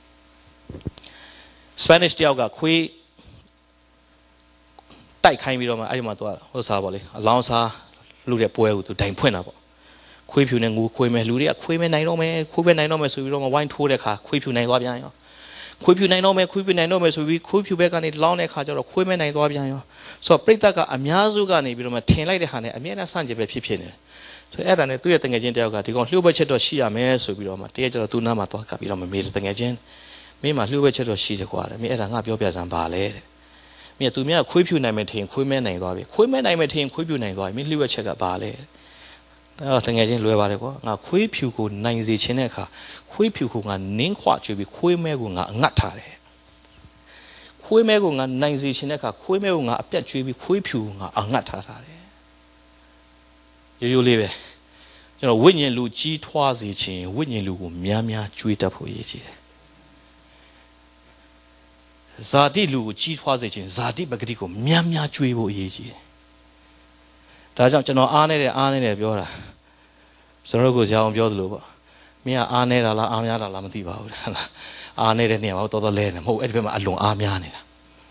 Spanish တယောက်ကခွေးတိုက်ခိုင်းပြီးတော့မှအဲ့ဒီမှာသူကဟိုစားပါလေအလောင်းစားလူတဲ့ပွဲကိုသူတိုင်ဖွင့်တာပေါ့ခွေးဖြူနဲ့ငူခွေးမဲ့လူတွေကခွေးမဲ့နိုင်တော့မယ်ခွေးပဲနိုင်တော့မယ်ဆိုပြီးတော့ဝိုင်းထိုးတဲ့ခါခွေးဖြူနိုင်သွားပြန်ရောခွေးဖြူနိုင်တော့မယ်ခွေးဖြူနိုင်တော့မယ်ဆိုပြီးခွေးဖြူဘက်ကနေလောင်းတဲ့ခါကျတော့ခွေးမဲ့နိုင်သွားပြန်ရောဆိုတော့ပြိတ္တကအများစုကနေပြီးတော့မှထင်လိုက်တဲ့ဟာနဲ့အမြဲတမ်းဆန့်ကျင်ပဲဖြစ်ဖြစ်နေတယ်ဆိုအဲ့ဒါနဲ့သူ့ရဲ့တငယ်ချင်းတယောက်ကဒီကောင်လှုပ်ဘက်ချက်တော့ရှိရမယ်ဆိုပြီးတော့မှတရက်ကျတော့သူ့နားမှာသွားကပ်ပြီးတော့မမေးတဲ့တငယ်ချင်းမင်းမှာလှုပ်ဘက်ချက်တော့ရှိတယ်ကွာတဲ့မင်းအဲ့ဒါငါပြောပြစမ်းပါလေတဲ့မင်းကသူများခွေးဖြူနိုင်မယ်ထင်ခွေးမဲနိုင်သွားပြီခွေးမဲနိုင်မယ်ထင်ခွေးဖြူနိုင်သွားပြီမင်းလှုပ်ဘက်ချက်ကပါလေအဲ့တငယ်ချင်းလွယ်ပါတယ်ကွာငါခွေးဖြူကိုနိုင်စေခြင်းတဲ့အခါခွေးဖြူကိုငါနင်းခွကျွေးပြီးခွေးမဲကိုငါအငတ်ထားတယ်ခွေးမဲကိုငါနိုင်စေခြင်းတဲ့အခါခွေးမဲကိုငါအပြတ်ကျွေးပြီးခွေးဖြူကိုငါအငတ်ထားထားတယ်ရိုးရိုးလေးပဲကျွန်တော်ဝိညာဉ်လူကြီးထွားစေခြင်းဝိညာဉ်လူကိုများများကျွေးတတ်ဖို့ရည်ကြီးတယ်ဇာတိလူကိုကြီးထွားစေခြင်းဇာတိပဂတိကိုများများကျွေးဖို့အရေးကြီးတယ်ဒါကြောင့်ကျွန်တော်အားနေတဲ့အားနေတဲ့ပြောတာကျွန်တော်တို့ကိုဇာအောင်ပြောသလိုပေါ့မင်းကအားနေတာလားအားများတာလားမသိပါဘူးဟုတ်လားအားနေတဲ့နေရာမှာတော်တော်လဲနေမဟုတ်အဲ့ဒီဘက်မှာအလွန်အားများနေတာ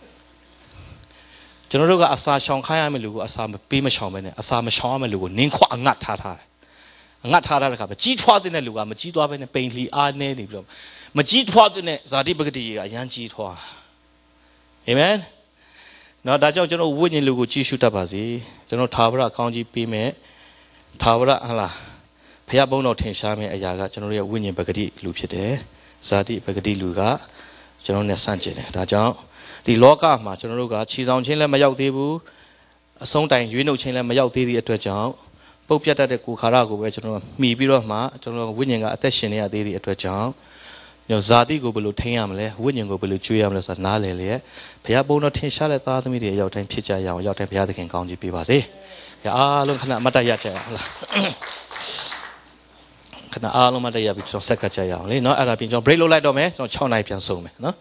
ကျွန်တော်တို့ကအစာရှောင်ခိုင်းရမယ့်လူကိုအစာမပေးမရှောင်ပဲနဲ့အစာမရှောင်ရမယ့်လူကိုနင်းခွအငတ်ထားထားတယ်အငတ်ထားထားတဲ့ခါပဲကြီးထွားတဲ့လူကမကြီးထွားပဲနဲ့ပိန်လီအားနေနေပြီးတော့မကြီးထွားတဲ့ဇာတိပဂတိကအရန်ကြီးထွားအာမင်နော်ဒါကြောင့်ကျွန်တော်ဝိညာဉ်လူကိုကြီးရှုတတ်ပါစေကျွန်တော်သာဝရကောင်းကြီးပေးမယ်သာဝရဟလားဘုရားဘုန်းတော်ထင်ရှားမယ့်အရာကကျွန်တော်ရဲ့ဝိညာဉ်ပဂတိလူဖြစ်တယ်ဇာတိပဂတိလူကကျွန်တော်နဲ့ဆန့်ကျင်တယ်ဒါကြောင့်ဒီလောကမှာကျွန်တော်တို့ကခြေဆောင်ခြင်းလည်းမရောက်သေးဘူးအဆုံးတိုင်ရွေးနှုတ်ခြင်းလည်းမရောက်သေးသည့်အတွက်ကြောင့်ပုတ်ပြတ်တတ်တဲ့ကိုခါရကိုပဲကျွန်တော်မှီပြီးတော့မှကျွန်တော်ဝိညာဉ်ကအသက်ရှင်နေရသေးသည့်အတွက်ကြောင့်ညဇာတိကိုဘယ်လိုထိန်းရမလဲဝိညာဉ်ကိုဘယ်လိုကျွေးရမလဲဆိုတာနားလည်လျက်ဘုရားဘုန်းတော်ထင်ရှားတဲ့သားသမီးတွေရောက်တိုင်းဖြစ်ကြရအောင်ရောက်တိုင်းဘုရားသခင်ကောင်းချီးပေးပါစေ။အားလုံးခဏမတ်တရကြရအောင်လားခဏအားလုံးမတ်တရပြီးကျွန်တော်ဆက်ကကြရအောင်လေနော်အဲ့ဒါပြင်ကျွန်တော် break လုပ်လိုက်တော့မယ်ကျွန်တော်၆နာရီပြန်ဆုံးမယ်နော်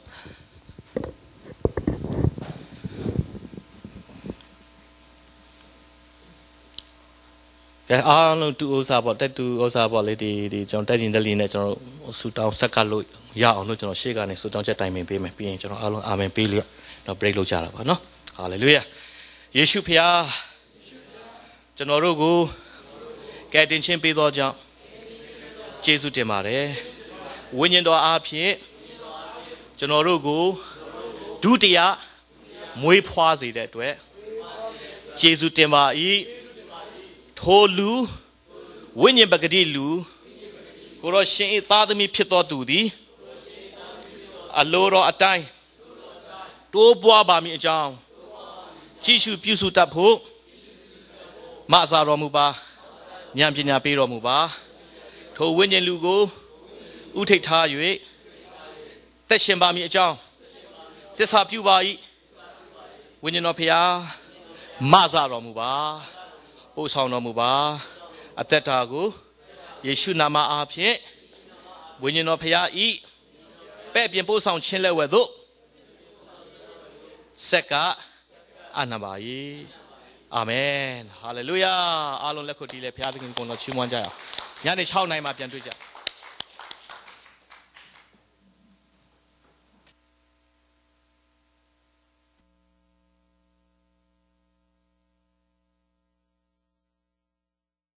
ကဲအားလုံးတူဥစားပေါ့တက်တူဥစားပေါ့လေဒီဒီကျွန်တော်တက်ရင်တက်လီနဲ့ကျွန်တော်ဆူတောင်းဆက်ကလို့ရအောင်လို့ကျွန်တော်ရှေ့ကနေဆူတောင်းချက်တိုင်ပင်ပေးမယ်ပြီးရင်ကျွန်တော်အားလုံးအာမင်ပေးလျက်တော့ break လုပ်ကြတာပါနော်ဟာလေလုယာယေရှုဖျားကျွန်တော်တို့ကိုကယ်တင်ခြင်းပေးသောကြောင့်ကျေးဇူးတင်ပါတယ်ဝိညာဉ်တော်အားဖြင့်ကျွန်တော်တို့ကိုဒုတိယမွေးဖွားစေတဲ့အတွက်ကျေးဇူးတင်ပါ၏ထိုလူဝိညာဉ်ပဂတိလူကိုရောရှင်၏သားသမီးဖြစ်တော်သူသည်အလိုတော်အတိုင်းတိုးပွားပါမည်အကြောင်းကြည်ရှုပြုစုတတ်ဖို့မဆာတော်မူပါဉာဏ်ပညာပေးတော်မူပါထိုဝိညာဉ်လူကိုဥထိတ်ထား၍သက်ရှင်ပါမည်အကြောင်းသစ္စာပြုပါ၏ဝိညာဉ်တော်ဖျားမဆာတော်မူပါပို့ဆောင်တော်မူပါအသက်တာကိုယေရှုနာမအားဖြင့်ဝိညာဉ်တော်ဖျားဤပဲ့ပြင်ပို့ဆောင်ခြင်းလက်ဝဲသို့ဆက်ကအနာပါ၏အာမင်ဟာလေလုယာအားလုံးလက်ခုပ်တီးလဲဖျားသခင်ကိုယ်တော်ချီးမွမ်းကြရအောင်ညနေ၆နာရီမှပြန်တွေ့ကြ